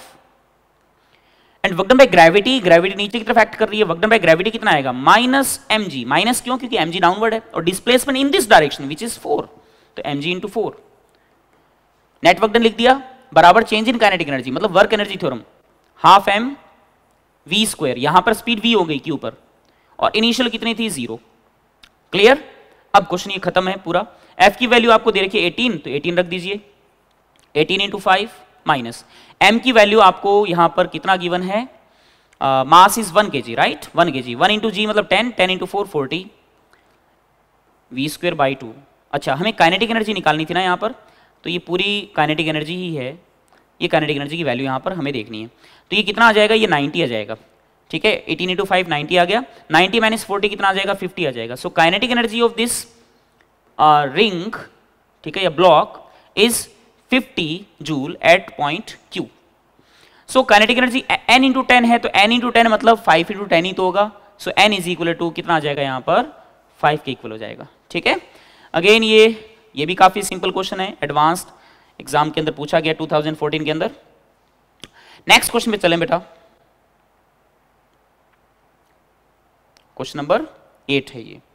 S1: and work done by gravity, gravity नीचे की तरफ एक्ट कर रही है, वर्क डन बाय ग्रेविटी कितना आएगा, माइनस एम जी, माइनस क्यों, क्योंकि एम जी डाउनवर्ड है, और displacement in this direction which is four, तो m g into four, net work done लिख दिया, बराबर चेंज इन काइनेटिक एनर्जी, मतलब work energy theorem, half M we square, यहां पर स्पीड वी हो गई क्यू पर, और इनिशियल कितनी थी, जीरो। क्लियर, अब क्वेश्चन ये खत्म है पूरा। एफ की वैल्यू आपको दे रखी है एटीन, तो एटीन रख दीजिए, eighteen into five minus m की वैल्यू आपको यहां पर कितना गिवन है, मास इज वन के जी, राइट, वन के जी, वन इंटू जी मतलब ten, ten into four forty, v square by two. अच्छा, हमें काइनेटिक एनर्जी निकालनी थी ना यहाँ पर, तो ये पूरी काइनेटिक एनर्जी ही है, ये काइनेटिक एनर्जी की वैल्यू यहाँ पर हमें देखनी है, तो ये कितना आ जाएगा, ये नाइंटी आ जाएगा, ठीक है, एटीन इंटू फाइव नाइन्टी आ गया, नाइन्टी माइनस फोर्टी कितना आ जाएगा, फिफ्टी आ जाएगा। So kinetic energy of this ring, ठीक है, या block is fifty joule at point Q. So kinetic energy n into ten है, तो n इंटू टेन मतलब फाइव इंटू टेन ही तो होगा। So so, n is equal to कितना आ जाएगा यहाँ पर, फाइव के इक्वल हो जाएगा। ठीक है, अगेन ये ये भी काफी सिंपल क्वेश्चन है, एडवांस्ड एग्जाम के अंदर पूछा गया टू थाउजेंड फोर्टीन के अंदर। नेक्स्ट क्वेश्चन पे चलें बेटा, क्वेश्चन नंबर एट है ये।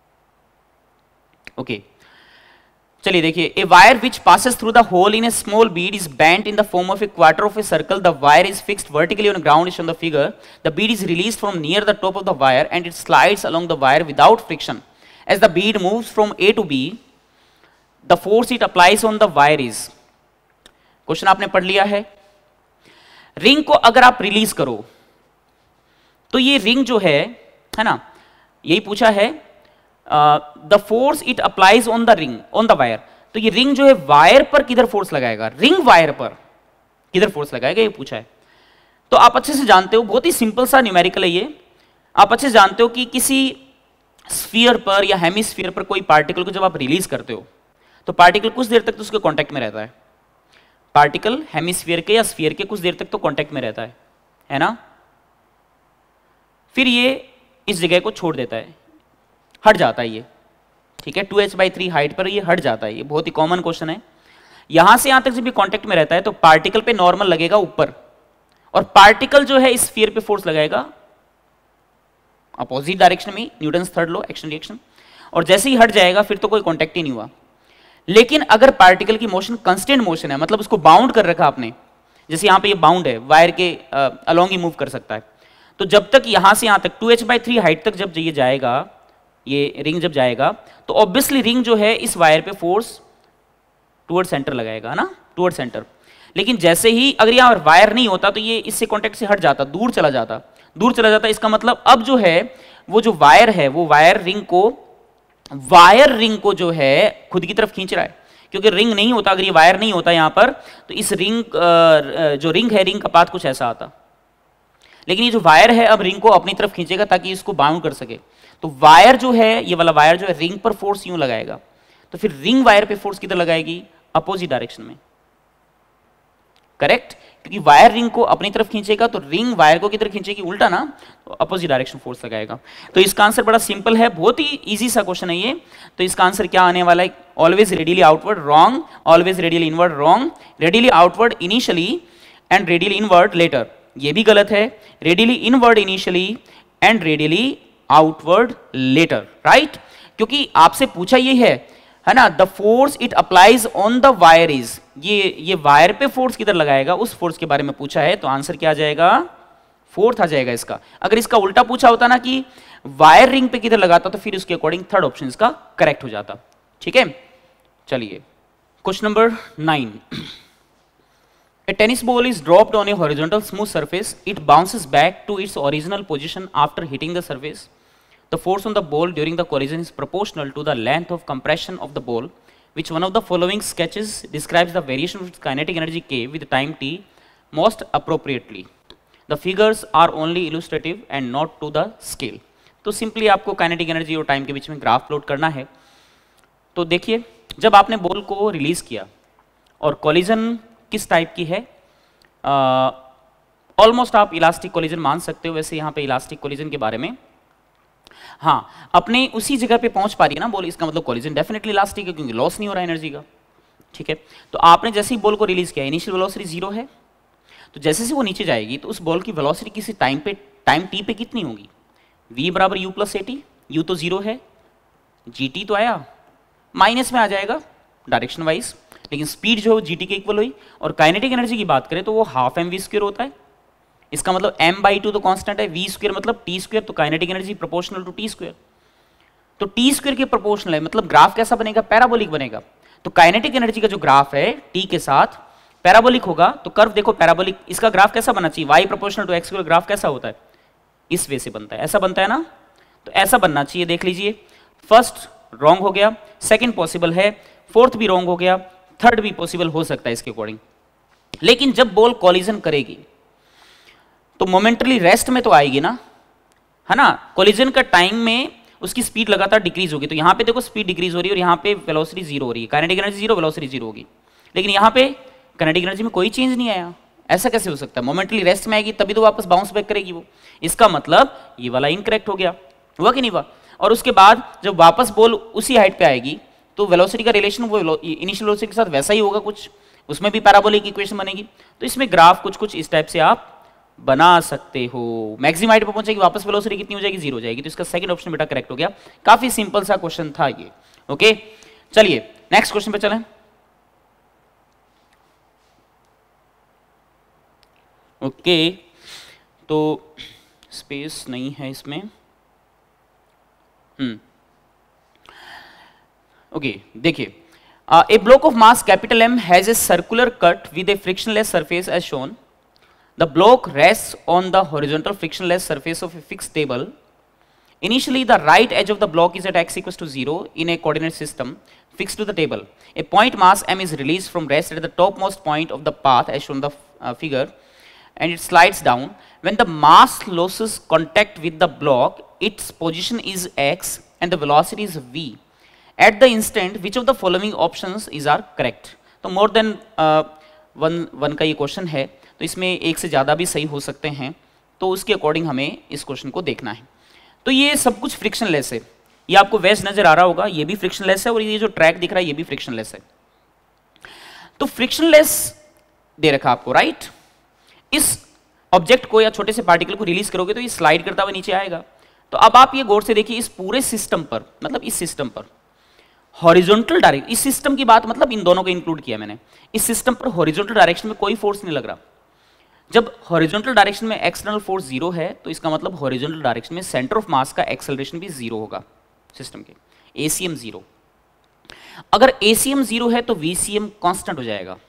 S1: Okay okay. चलिए देखिए, a wire which passes through the hole in a small bead is bent in the form of a quarter of a circle, the wire is fixed vertically on ground is on the figure, the bead is released from near the top of the wire and it slides along the wire without friction as the bead moves from A to B, the force it applies on the wire is. Question आपने पढ़ लिया है। Ring को अगर आप release करो तो ये रिंग जो है है ना, यही पूछा है, the force it applies on the ring on the wire. तो ये रिंग जो है वायर पर किधर फोर्स लगाएगा, रिंग वायर पर किधर फोर्स लगाएगा, ये पूछा है। तो आप अच्छे से जानते हो, बहुत ही सिंपल सा न्यूमेरिकल है ये। आप अच्छे से जानते हो कि किसी स्फीयर पर या हेमिस्फीयर पर कोई पार्टिकल को जब आप रिलीज करते हो तो पार्टिकल कुछ देर तक तो उसके कांटेक्ट में रहता है। पार्टिकल हेमिस्फीयर के या स्फीयर के कुछ देर तक तो कांटेक्ट में रहता है, है ना। फिर ये इस जगह को छोड़ देता है, हट जाता है ये, ठीक है, two h by three height पर ये हट जाता है। ये बहुत ही कॉमन क्वेश्चन है। यहां से यहां तक जब भी कांटेक्ट में रहता है तो पार्टिकल पे नॉर्मल लगेगा ऊपर, और पार्टिकल जो है इस स्फीयर पे फोर्स लगाएगा अपोजिट डायरेक्शन में, Newton's third law, action reaction. और जैसे ही हट जाएगा फिर तो कोई कांटेक्ट ही नहीं हुआ। लेकिन अगर पार्टिकल की मोशन कांस्टेंट मोशन है, मतलब उसको बाउंड कर रखा आपने, जैसे यहां पे ये बाउंड है, वायर के अलोंग ही मूव कर सकता है, तो जब तक यहां से यहां तक two h by three height तक जब ये जाएगा, ये रिंग जब जाएगा, तो ऑब्वियसली रिंग जो है इस वायर पे फोर्स टुवर्ड सेंटर लगाएगा ना, टुवर्ड सेंटर। लेकिन जैसे ही अगर यहाँ वायर नहीं होता तो ये इससे कॉन्टेक्ट से हट जाता, दूर चला जाता, दूर चला जाता। इसका मतलब अब जो है वो जो वायर है वो वायर रिंग को वायर रिंग को जो है खुद की तरफ खींच रहा है, क्योंकि रिंग नहीं होता, अगर ये वायर नहीं होता यहाँ पर तो इस रिंग जो रिंग है, रिंग का पाथ कुछ ऐसा आता। लेकिन ये जो वायर है अब रिंग को अपनी तरफ खींचेगा ताकि इसको बाउंड कर सके। तो वायर जो है, ये वाला वायर जो है रिंग पर फोर्स यूं लगाएगा, तो फिर रिंग वायर पे फोर्स किधर लगाएगी, अपोजिट डायरेक्शन में, करेक्ट। क्योंकि वायर रिंग को अपनी तरफ खींचेगा तो रिंग वायर को किधर खींचेगी, उल्टा ना, तो अपोजिट डायरेक्शन फोर्स लगाएगा। तो इसका आंसर बड़ा सिंपल है, बहुत ही इजी सा क्वेश्चन है ये। तो इसका आंसर क्या आने वाला है, always radially outward wrong, always radially inward wrong, radially outward initially and radially inward later, ये भी गलत है, radially inward initially and radially outward later, right. क्योंकि आपसे पूछा ये है है ना, the force it applies on the wire is, ये ये वायर पे फोर्स किधर लगाएगा उस फोर्स के बारे में पूछा है। तो आंसर क्या आ जाएगा, फोर्थ आ जाएगा इसका। अगर इसका उल्टा पूछा होता ना कि वायर रिंग पे किधर लगाता तो फिर उसके अकॉर्डिंग थर्ड ऑप्शन इसका करेक्ट हो जाता। ठीक है, चलिए question number nine. A tennis ball is dropped on a horizontal smooth surface. It bounces back to its original position after hitting the surface. The force on the ball during the collision is proportional to the length of compression of the ball. Which one of the following sketches describes the variation of its kinetic energy K with time t most appropriately? The figures are only illustrative and not to the scale. तो simply आपको kinetic energy और time के बीच में graph plot करना है। तो देखिए, जब आपने बॉल को रिलीज किया और कॉलिजन किस टाइप की है, ऑलमोस्ट uh, आप इलास्टिक कोलिजन मान सकते हो। वैसे यहाँ पे इलास्टिक कोलिजन के बारे में, हाँ, अपने उसी जगह पे पहुंच पा रही है ना बॉल, इसका मतलब कोलिजन डेफिनेटली इलास्टिक है क्योंकि लॉस नहीं हो रहा है एनर्जी का। ठीक है, तो आपने जैसे ही बॉल को रिलीज किया, इनिशियल वेलोसिटी जीरो है, तो जैसे से वो नीचे जाएगी तो उस बॉल की वेलोसिटी किसी टाइम पे टाइम टी पे कितनी होगी, v बराबर u plus a t, u तो जीरो है, जी टी तो आया माइनस में आ जाएगा डायरेक्शन वाइज, लेकिन स्पीड जो है जी टी के इक्वल हुई। और काइनेटिक एनर्जी की बात करें तो वो हाफ एम वी स्क्वायर होता है, इसका मतलब m बाई टू तो कांस्टेंट है, v स्क्वायर मतलब t स्क्वायर, तो kinetic energy proportional to t square. तो t स्क्वायर के प्रोपोर्शनल है, मतलब ग्राफ कैसा बनेगा, पैराबोलिक बनेगा। तो काइनेटिक एनर्जी का जो ग्राफ है t के साथ पैराबोलिक होगा। तो कर्व देखो पैराबोलिक, इसका ग्राफ कैसा बनना चाहिए, y proportional to x square, graph कैसा होता है, इस वे से बनता है, ऐसा बनता है ना, तो ऐसा बनना चाहिए। देख लीजिए, फर्स्ट रॉन्ग हो गया, सेकंड पॉसिबल है, फोर्थ भी रॉन्ग हो गया, थर्ड भी पॉसिबल हो सकता है इसके अकॉर्डिंग। लेकिन जब बॉल कॉलिजन करेगी तो मोमेंटली रेस्ट में तो आएगी ना, है ना। कोलिजन का टाइम में उसकी स्पीड लगातार डिक्रीज होगी, तो यहाँ पे देखो स्पीड डिक्रीज हो रही है और यहाँ पे वेलोसिटी जीरो हो रही है, kinetic energy zero, velocity zero होगी। लेकिन यहाँ पे काइनेटिक एनर्जी में कोई चेंज नहीं आया, ऐसा कैसे हो सकता है? मोमेंटली रेस्ट में आएगी तभी तो वापस बाउंस बैक करेगी वो। इसका मतलब ये वाला इनकरेक्ट हो गया, हुआ कि नहीं हुआ? और उसके बाद जब वापस बॉल उसी हाइट पे आएगी तो वेलोसिटी का रिलेशन वो इनिशियल वेलोसिटी के साथ वैसा ही होगा कुछ, उसमें भी पैराबोलिक इक्वेशन बनेगी। तो इसमें ग्राफ कुछ कुछ इस टाइप से आप बना सकते हो। मैक्सिमम हाइट पे पहुंचेगी, वापस वेलोसिटी कितनी हो जाएगी? जीरो हो जाएगी। तो इसका सेकंड ऑप्शन बेटा करेक्ट हो गया। काफी सिंपल सा क्वेश्चन था ये। ओके, चलिए नेक्स्ट क्वेश्चन पे चलें। ओके, तो स्पेस नहीं है इसमें। हम्म ओके, देखिए, a block of mass capital M has a circular cut with a frictionless surface as shown. The block rests on the horizontal frictionless surface of a fixed table. Initially, the right edge of the block is at x equals to zero in a coordinate system fixed to the table. A point mass m is released from rest at the topmost point of the path as shown in the uh, figure, and it slides down. When the mass loses contact with the block, its position is x and the velocity is v. At the instant, which of the following options is are correct? तो more than uh, one one का ये question है, तो इसमें एक से ज़्यादा भी सही हो सकते हैं, तो उसके अकॉर्डिंग हमें इस क्वेश्चन को देखना है। तो ये सब कुछ फ्रिक्शनलेस है, ये आपको वेज नजर आ रहा होगा, ये भी फ्रिक्शनलेस है, और ये जो ट्रैक दिख रहा है ये भी फ्रिक्शनलेस है। तो फ्रिक्शनलेस दे रखा आपको, राइट। इस ऑब्जेक्ट को या छोटे से पार्टिकल को रिलीज करोगे तो ये स्लाइड करता हुआ नीचे आएगा। तो अब आप ये गौर से देखिए, इस पूरे सिस्टम पर, मतलब इस सिस्टम पर हॉरिजॉन्टल डायरेक्शन, इस सिस्टम की बात मतलब इन दोनों को इंक्लूड किया मैंने, इस सिस्टम पर हॉरिजॉन्टल डायरेक्शन में कोई फोर्स नहीं लग रहा। जब हॉरिजॉन्टल डायरेक्शन में एक्सटर्नल फोर्स जीरो है, तो इसका मतलब हॉरिजॉन्टल डायरेक्शन में सेंटर ऑफ मास का एक्सेलरेशन भी जीरो होगा सिस्टम के, एसीएम जीरो। अगर एसीएम जीरो है तो वीसीएम कांस्टेंट हो जाएगा।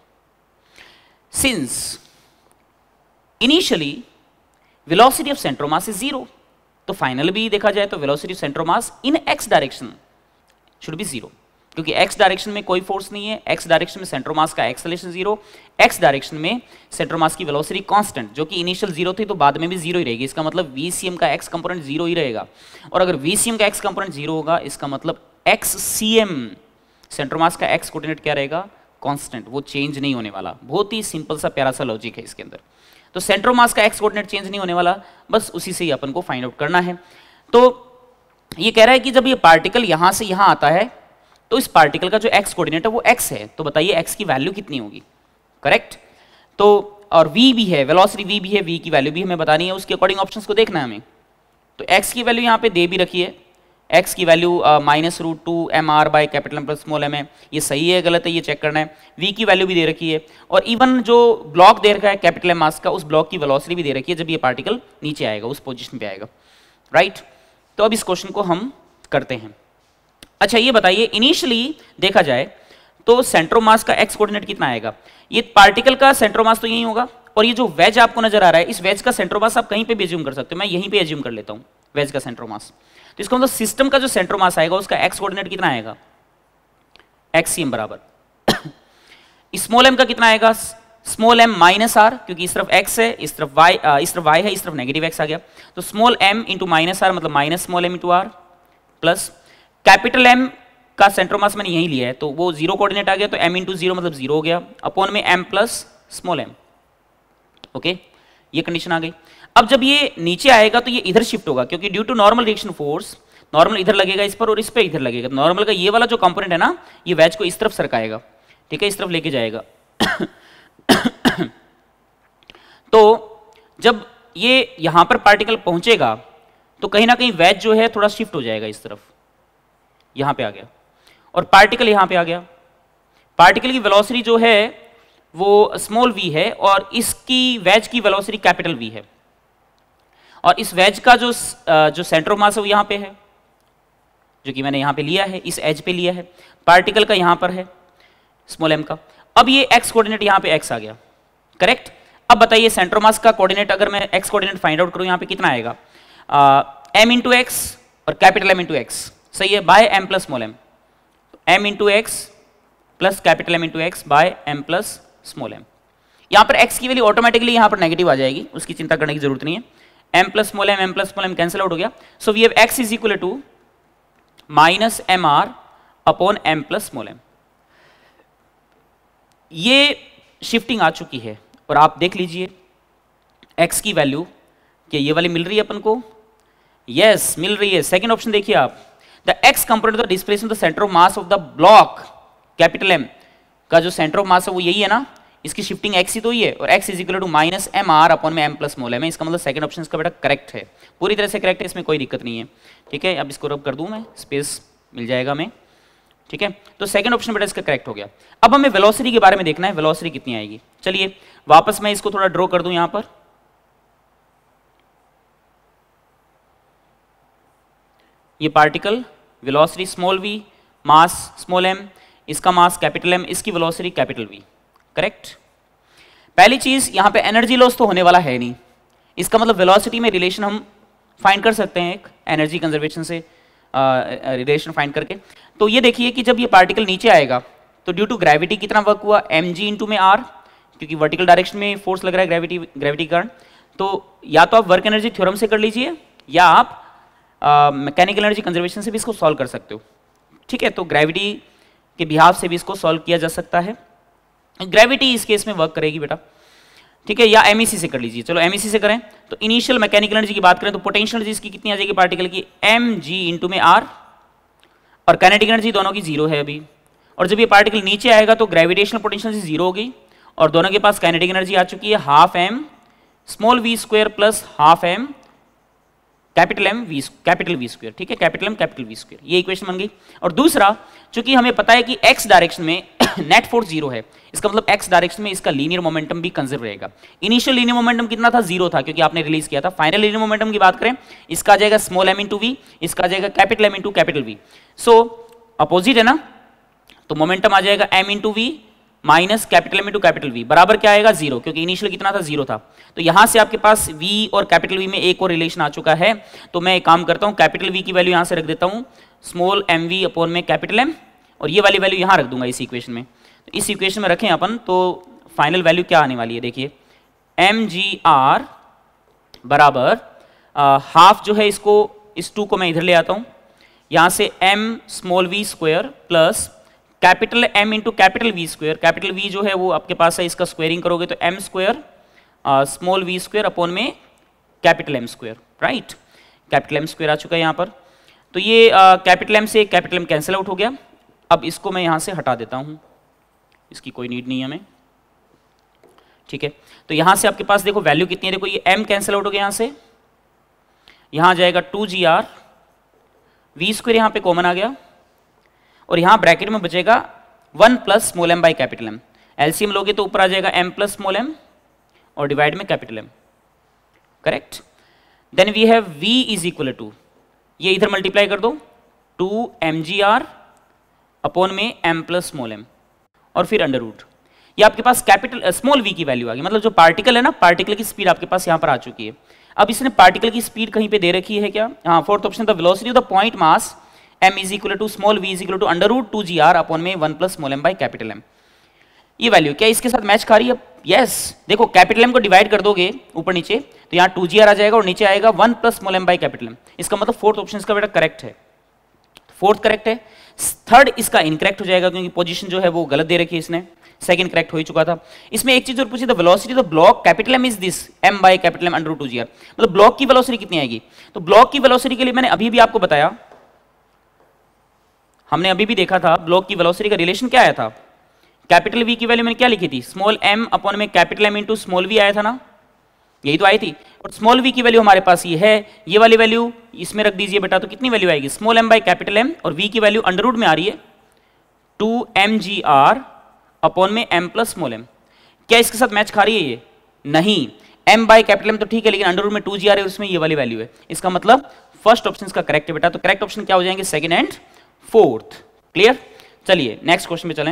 S1: Since initially velocity of centre of mass is zero, तो फाइनल भी देखा जाए तो velocity of centre of mass in x direction should be zero, क्योंकि एक्स डायरेक्शन में कोई फोर्स नहीं है, एक्स डायरेक्शन में सेंटर मास का एक्सेलरेशन जीरो, एक्स डायरेक्शन में सेंटर मास की वेलोसिटी कांस्टेंट, जो कि इनिशियल जीरो थी तो बाद में भी जीरो ही रहेगी। इसका मतलब वीसीएम का एक्स कंपोनेंट जीरो ही रहेगा, और अगर वीसीएम का एक्स कंपोनेंट जीरो होगा, इसका मतलब एक्ससीएम सेंटर मास का एक्स कोऑर्डिनेट क्या रहेगा? कांस्टेंट, वो चेंज नहीं होने वाला। बहुत ही सिंपल सा प्यारा सा लॉजिक है इसके अंदर। तो सेंटर मास का एक्स कोऑर्डिनेट चेंज नहीं होने वाला, बस उसी से ही अपन को फाइंड आउट करना है। तो ये कह रहा है कि जब ये पार्टिकल यहां से यहां आता है तो इस पार्टिकल का जो एक्स कोऑर्डिनेट है वो एक्स है, तो बताइए एक्स की वैल्यू कितनी होगी? करेक्ट। तो और v भी है, वेलोसिटी v भी है, v की वैल्यू भी हमें बतानी है, उसके अकॉर्डिंग ऑप्शंस को देखना है हमें। तो x की वैल्यू यहाँ पे दे भी रखी है, x की value minus root two m r by capital M plus small m है। ये सही है गलत है ये चेक करना है। v की वैल्यू भी दे रखी है, और इवन जो ब्लॉक दे रखा है कैपिटल एम मास का, उस ब्लॉक की वेलोसिटी भी दे रखी है जब ये पार्टिकल नीचे आएगा, उस पोजिशन पे आएगा, राइट। तो अब इस क्वेश्चन को हम करते हैं। अच्छा ये बताइए, इनिशियली देखा जाए तो सेंटर ऑफ मास का एक्स कोऑर्डिनेट कितना आएगा? ये पार्टिकल का सेंटर ऑफ मास तो यही होगा, और ये जो वेज आपको नजर आ रहा है, इस वेज का सेंटर ऑफ मास आप कहीं पे भी एज्यूम कर सकते हो। मैं यहीं पे एज्यूम कर लेता हूं वेज का सेंटर ऑफ मास। तो इसका मतलब सिस्टम का जो सेंटर ऑफ मास आएगा उसका एक्स कोऑर्डिनेट कितना आएगा? एक्ससीएम बराबर स्मॉल एम का कितना आएगा? स्मॉल एम माइनस आर, क्योंकि इस तरफ एक्स है, इस तरफ वाई, इस तरफ वाई है, इस तरफ नेगेटिव एक्स आ गया। तो small m into minus r मतलब minus small m into r, plus capital M का सेंटर मास मैंने यही लिया है, तो वो जीरो कोऑर्डिनेट आ गया, तो m इंटू जीरो मतलब जीरो हो गया, अपॉन में m plus small m। Okay, ये कंडीशन आ गई। अब जब ये नीचे आएगा तो ये इधर शिफ्ट होगा, क्योंकि due to normal reaction force normal इधर लगेगा इस पर, और इस पर इधर लगेगा। नॉर्मल का ये वाला जो कंपोनेंट है ना, ये वेज को इस तरफ सरकाएगा, ठीक है, इस तरफ लेके जाएगा। तो जब ये यहां पर पार्टिकल पहुंचेगा तो कहीं ना कहीं वेज जो है थोड़ा शिफ्ट हो जाएगा इस तरफ, यहां पे आ गया, और पार्टिकल यहां पे आ गया। पार्टिकल की वेलोसिटी जो है वो स्मॉल v है, और इसकी वेज की वेलोसिटी कैपिटल V है, और इस वेज का जो जो सेंटर ऑफ मास है वो यहां पे है, जो कि मैंने यहां पे लिया है, इस एज पे लिया है। पार्टिकल का यहां पर है स्मॉल m का। अब ये x कोऑर्डिनेट यहां पे x आ गया, करेक्ट। अब बताइए सेंटर ऑफ मास का कोऑर्डिनेट अगर मैं x कोऑर्डिनेट फाइंड आउट करूं, यहां पे कितना आएगा? m इंटू एक्स और कैपिटल m इंटू एक्स, सही है, by m plus small m। m into x plus capital M into x by m plus small m। यहाँ पर x की वैल्यू ऑटोमेटिकली यहाँ पर नेगेटिव आ जाएगी, उसकी चिंता करने की जरूरत नहीं है। m plus small m m plus small m cancel out हो गया। So we have x is equal to minus m r upon m plus small m। ये शिफ्टिंग आ चुकी है और आप देख लीजिए x की वैल्यू कि ये वाली मिल रही है अपन को, यस yes, मिल रही है। सेकंड ऑप्शन देखिए आप, the x component the displacement the centre of mass of the block capital M का जो सेंटर ऑफ मास है वो यही है ना, इसकी शिफ्टिंग x ही तो ही है, और x is equal to minus m r upon में m प्लस स्मॉल m है। इसका मतलब सेकंड ऑप्शन इसका बेटा करेक्ट है, पूरी तरह से करेक्ट है, इसमें कोई दिक्कत नहीं है। ठीक है, अब इसको रब कर दूं मैं, स्पेस मिल जाएगा हमें। ठीक है, तो सेकंड ऑप्शन बेटा इसका करेक्ट हो गया। अब हमें वेलोसिटी के बारे में देखना है, वेलोसिटी कितनी आएगी। चलिए वापस मैं इसको थोड़ा ड्रॉ कर दूं यहां पर। ये particle velocity small v, mass small m, इसका मास कैपिटल M, इसकी वेलोसिटी कैपिटल V। करेक्ट। पहली चीज यहां पे एनर्जी लॉस तो होने वाला है नहीं, इसका मतलब वेलोसिटी में रिलेशन हम फाइंड कर सकते हैं, एक एनर्जी कंजर्वेशन से रिलेशन फाइंड करके। तो ये देखिए कि जब ये पार्टिकल नीचे आएगा तो ड्यू टू ग्रेविटी कितना वर्क हुआ, एम जी इंटू में आर, क्योंकि वर्टिकल डायरेक्शन में फोर्स लग रहा है ग्रेविटी ग्रेविटी के कारण। तो या तो आप वर्क एनर्जी थ्योरम से कर लीजिए या आप मैकेनिकल एनर्जी कंजर्वेशन से भी इसको सॉल्व कर सकते हो। ठीक है, तो ग्रेविटी के बिहाफ से भी इसको सॉल्व किया जा सकता है। ग्रेविटी इस केस में वर्क करेगी बेटा। ठीक है, या एमईसी से कर लीजिए। चलो एमईसी से करें तो इनिशियल मैकेनिकल एनर्जी की बात करें तो पोटेंशियल एनर्जी इसकी कितनी आ जाएगी पार्टिकल की, एम जी इंटू में आर, और काइनेटिक एनर्जी दोनों की जीरो है अभी। और जब ये पार्टिकल नीचे आएगा तो ग्रेविटेशनल पोटेंशियल एनर्जी जीरो होगी और दोनों के पास काइनेटिक एनर्जी आ चुकी है half m small v square plus half m capital M v capital V square. ठीक है, capital M capital V square, ये इक्वेशन बन गई। और दूसरा, चूंकि हमें पता है कि एक्स डायरेक्शन में नेट फोर्स जीरो है, इसका मतलब एक्स डायरेक्शन में इसका लीनियर मोमेंटम भी कंजर्व रहेगा। इनिशियल लीनियर मोमेंटम कितना था, जीरो था, क्योंकि आपने रिलीज किया था। फाइनल लीनियर मोमेंटम की बात करें, इसका आ जाएगा स्मॉल एम इंटू वी, इसका आ जाएगा capital M into capital V. So opposite है ना, तो मोमेंटम आ जाएगा m into v minus capital M into capital V, बराबर क्या आएगा, जीरो, क्योंकि इनिशियल कितना था, जीरो था। तो यहां से आपके पास v और कैपिटल v में एक और रिलेशन आ चुका है। तो मैं एक काम करता हूं, कैपिटल v की वैल्यू यहां से रख देता हूं स्मॉल एम वी अपॉन में कैपिटल m, और ये वाली वैल्यू यहां रख दूंगा इस इक्वेशन में। तो इस इक्वेशन में रखें अपन तो फाइनल वैल्यू क्या आने वाली है, देखिए एम जी आर बराबर हाफ जो है इसको, इस टू को मैं इधर ले आता हूं, यहां से m small v square plus capital m into capital V square. Capital v जो है वो आपके पास है, इसका स्क्वायरिंग करोगे तो m square small v square upon में capital m square, right. Capital m square आ चुका है यहाँ पर। तो ये कैपिटल uh, m से कैपिटल m कैंसिल आउट हो गया। अब इसको मैं यहाँ से हटा देता हूँ, इसकी कोई नीड नहीं है हमें। ठीक है, तो यहाँ से आपके पास देखो वैल्यू कितनी है, देखो ये m कैंसिल आउट हो गया यहाँ से, यहाँ आ जाएगा टू जी आर, वी स्क्वायर यहाँ पे कॉमन आ गया, और यहां ब्रैकेट में बचेगा one plus small m by capital M. LCM लोगे तो ऊपर आ जाएगा m प्लस स्मॉल एम और डिवाइड में capital M. Correct. Then we have v is equal to, ये इधर मल्टीप्लाई कर दो, two m g r upon में m प्लस स्मॉल एम और फिर अंडर रूट। ये आपके पास कैपिटल स्मॉल v की वैल्यू आ गई, मतलब जो पार्टिकल है ना, पार्टिकल की स्पीड आपके पास यहां पर आ चुकी है। अब इसने पार्टिकल की स्पीड कहीं पे दे रखी है क्या, हाँ, fourth option, the velocity of the point mass m is equal to small v is equal to under root two ji r upon में one plus small m by capital m। ये value क्या इसके साथ match खा रही है? Yes yes. देखो capital m को डिवाइड कर दोगे ऊपर नीचे तो यहाँ टू जी आर आ जाएगा और नीचे आएगा one plus small m by capital m। इसका मतलब फोर्थ ऑप्शन इसका बेटा करेक्ट है, फोर्थ करेक्ट है। थर्ड इसका इनकरेक्ट हो जाएगा क्योंकि पोजीशन जो है वो गलत दे रखी है इसने, सेकंड करेक्ट हो ही चुका था। इसमें एक चीज और पूछी, the velocity of the block capital M is this m by capital M under root two ji r, मतलब ब्लॉक की वेलोसिटी कितनी आएगी। तो ब्लॉक की वेलोसिटी के लिए मैंने अभी भी आपको बताया, हमने अभी भी देखा था ब्लॉक की वेलोसिटी का रिलेशन क्या आया था, कैपिटल V की वैल्यू मैंने क्या लिखी थी, स्मॉल m अपॉन में capital M into small v आया था ना, यही तो आई थी। और स्मॉल v की वैल्यू हमारे पास ये है, ये वाली वैल्यू इसमें रख दीजिए बेटा, तो कितनी वैल्यू आएगी, small m by capital M, और v की वैल्यू अंडर रूट में आ रही है two m g r upon में m प्लस स्मॉल m। क्या इसके साथ मैच खा रही है ये? नहीं, m बाई कैपिटल M तो ठीक है, लेकिन अंडर रूट में टू जी आर है, उसमें ये वाली वैल्यू है। इसका मतलब फर्स्ट ऑप्शन इसका करेक्ट है बेटा। तो करेक्ट ऑप्शन क्या हो जाएंगे, सेकंड एंड फोर्थ। क्लियर। चलिए नेक्स्ट क्वेश्चन में चलें।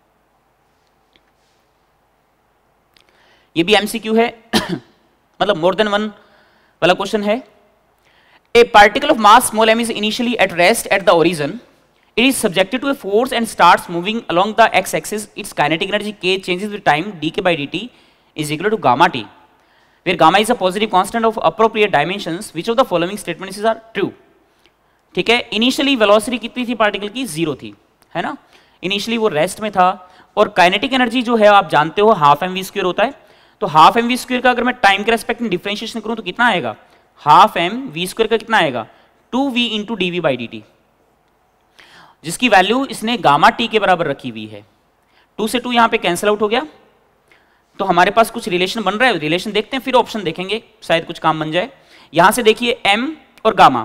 S1: ये भी एमसीक्यू है मतलब मोर देन वन वाला क्वेश्चन है। A particle of mass small m is initially at rest at the origin, it is subjected to a force and starts moving along the x-axis. Its kinetic energy k changes with time dk by dt is equal to gamma t, where gamma is a positive constant of appropriate dimensions, which of the following statements are true. ठीक है, initially velocity कितनी थी particle की, zero थी, है ना, initially वो rest में था, और काइनेटिक एनर्जी जो है आप जानते हो हाफ एम वी स्क्वायर होता है, तो हाफ एम वी स्क्वायर का अगर मैं टाइम के रेस्पेक्ट में डिफरेंशिएशन करूं तो कितना आएगा, हाफ एम वी स्क्वायर का कितना आएगा, two we into d v by D t, जिसकी वैल्यू इसने गामा टी के बराबर रखी हुई है। टू से टू यहां पे कैंसिल आउट हो गया, तो हमारे पास कुछ रिलेशन बन रहा है, रिलेशन देखते हैं फिर ऑप्शन देखेंगे, शायद कुछ काम बन जाए। यहां से देखिए m और गामा,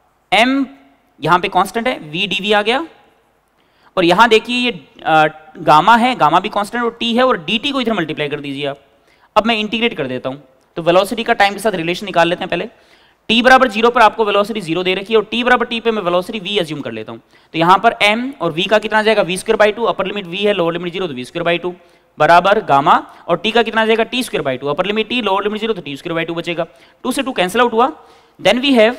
S1: m यहां पे कांस्टेंट है, v dv आ गया, और यहां देखिए ये आ, गामा है, गामा भी कांस्टेंट और t है, और dt को इधर मल्टीप्लाई कर दीजिए आप। अब मैं इंटीग्रेट कर देता हूं, तो वेलोसिटी का टाइम के साथ रिलेशन निकाल लेते हैं पहले। t बराबर जीरो पर आपको वेलोसिटी जीरो दे रखी है, और t बराबर t पे मैं वेलोसिटी v अज्यूम कर लेता हूं, तो यहां पर m और v का कितना आ जाएगा, v square by two, upper limit v है, लोअर लिमिट जीरो, तो v स्क्वायर बाई टू बराबर गामा, और t का कितना आ जाएगा, t square by two, upper limit t, lower limit zero, तो t स्क्वायर बाई टू बचेगा। टू से टू कैंसिल आउट हुआ, then we have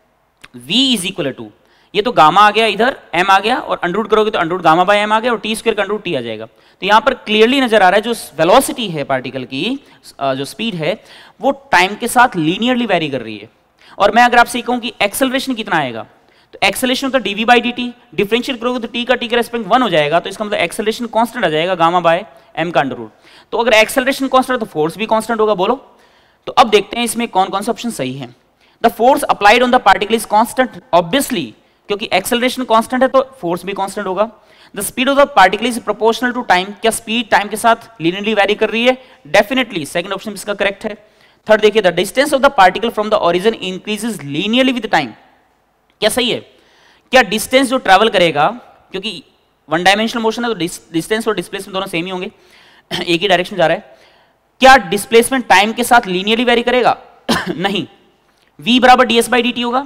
S1: v is equal to, ये तो गामा आ गया, इधर m आ गया, और अंडर रूट करोगे तो under root gamma by m आ गया, और t स्क्वायर का अंडर रूट t आ जाएगा। तो यहाँ पर क्लियरली नजर आ रहा है जो वेलोसिटी है पार्टिकल की, जो स्पीड है वो टाइम के साथ लीनियरली वेरी कर रही है। और मैं अगर आपसे कहूं कि एक्सेलरेशन कितना आएगा, तो एक्सेलरेशन तो dv बाई dt, डिफरेंशिएट करोगे तो t का t के रेस्पेक्ट वन हो जाएगा, तो इसका मतलब एक्सेलरेशन कांस्टेंट आ जाएगा गामा बाय m का अंडर रूट। तो अगर एक्सेलरेशन कांस्टेंट है तो फोर्स भी कांस्टेंट होगा, बोलो। तो अब देखते हैं इसमें कौन कौन सा ऑप्शन सही है। The force applied on the particle is constant, obviously, क्योंकि एक्सेलरेशन कांस्टेंट है तो फोर्स भी कांस्टेंट होगा। The speed of the particle is proportional to time, क्या स्पीड टाइम के साथ लीनियरली वेरी कर रही है, डेफिनेटली, सेकंड ऑप्शन इसका करेक्ट है। थर्ड देखिए, the distance of the particle from the origin increases linearly with time, क्या सही है, क्या डिस्टेंस जो ट्रैवल करेगा, क्योंकि वन डायमेंशनल मोशन है तो डिस्टेंस और डिस्प्लेसमेंट दोनों सेम ही होंगे, एक ही डायरेक्शन जा रहा है, क्या डिस्प्लेसमेंट टाइम के साथ लीनियरली वेरी करेगा नहीं, v बराबर ds बाई dt होगा,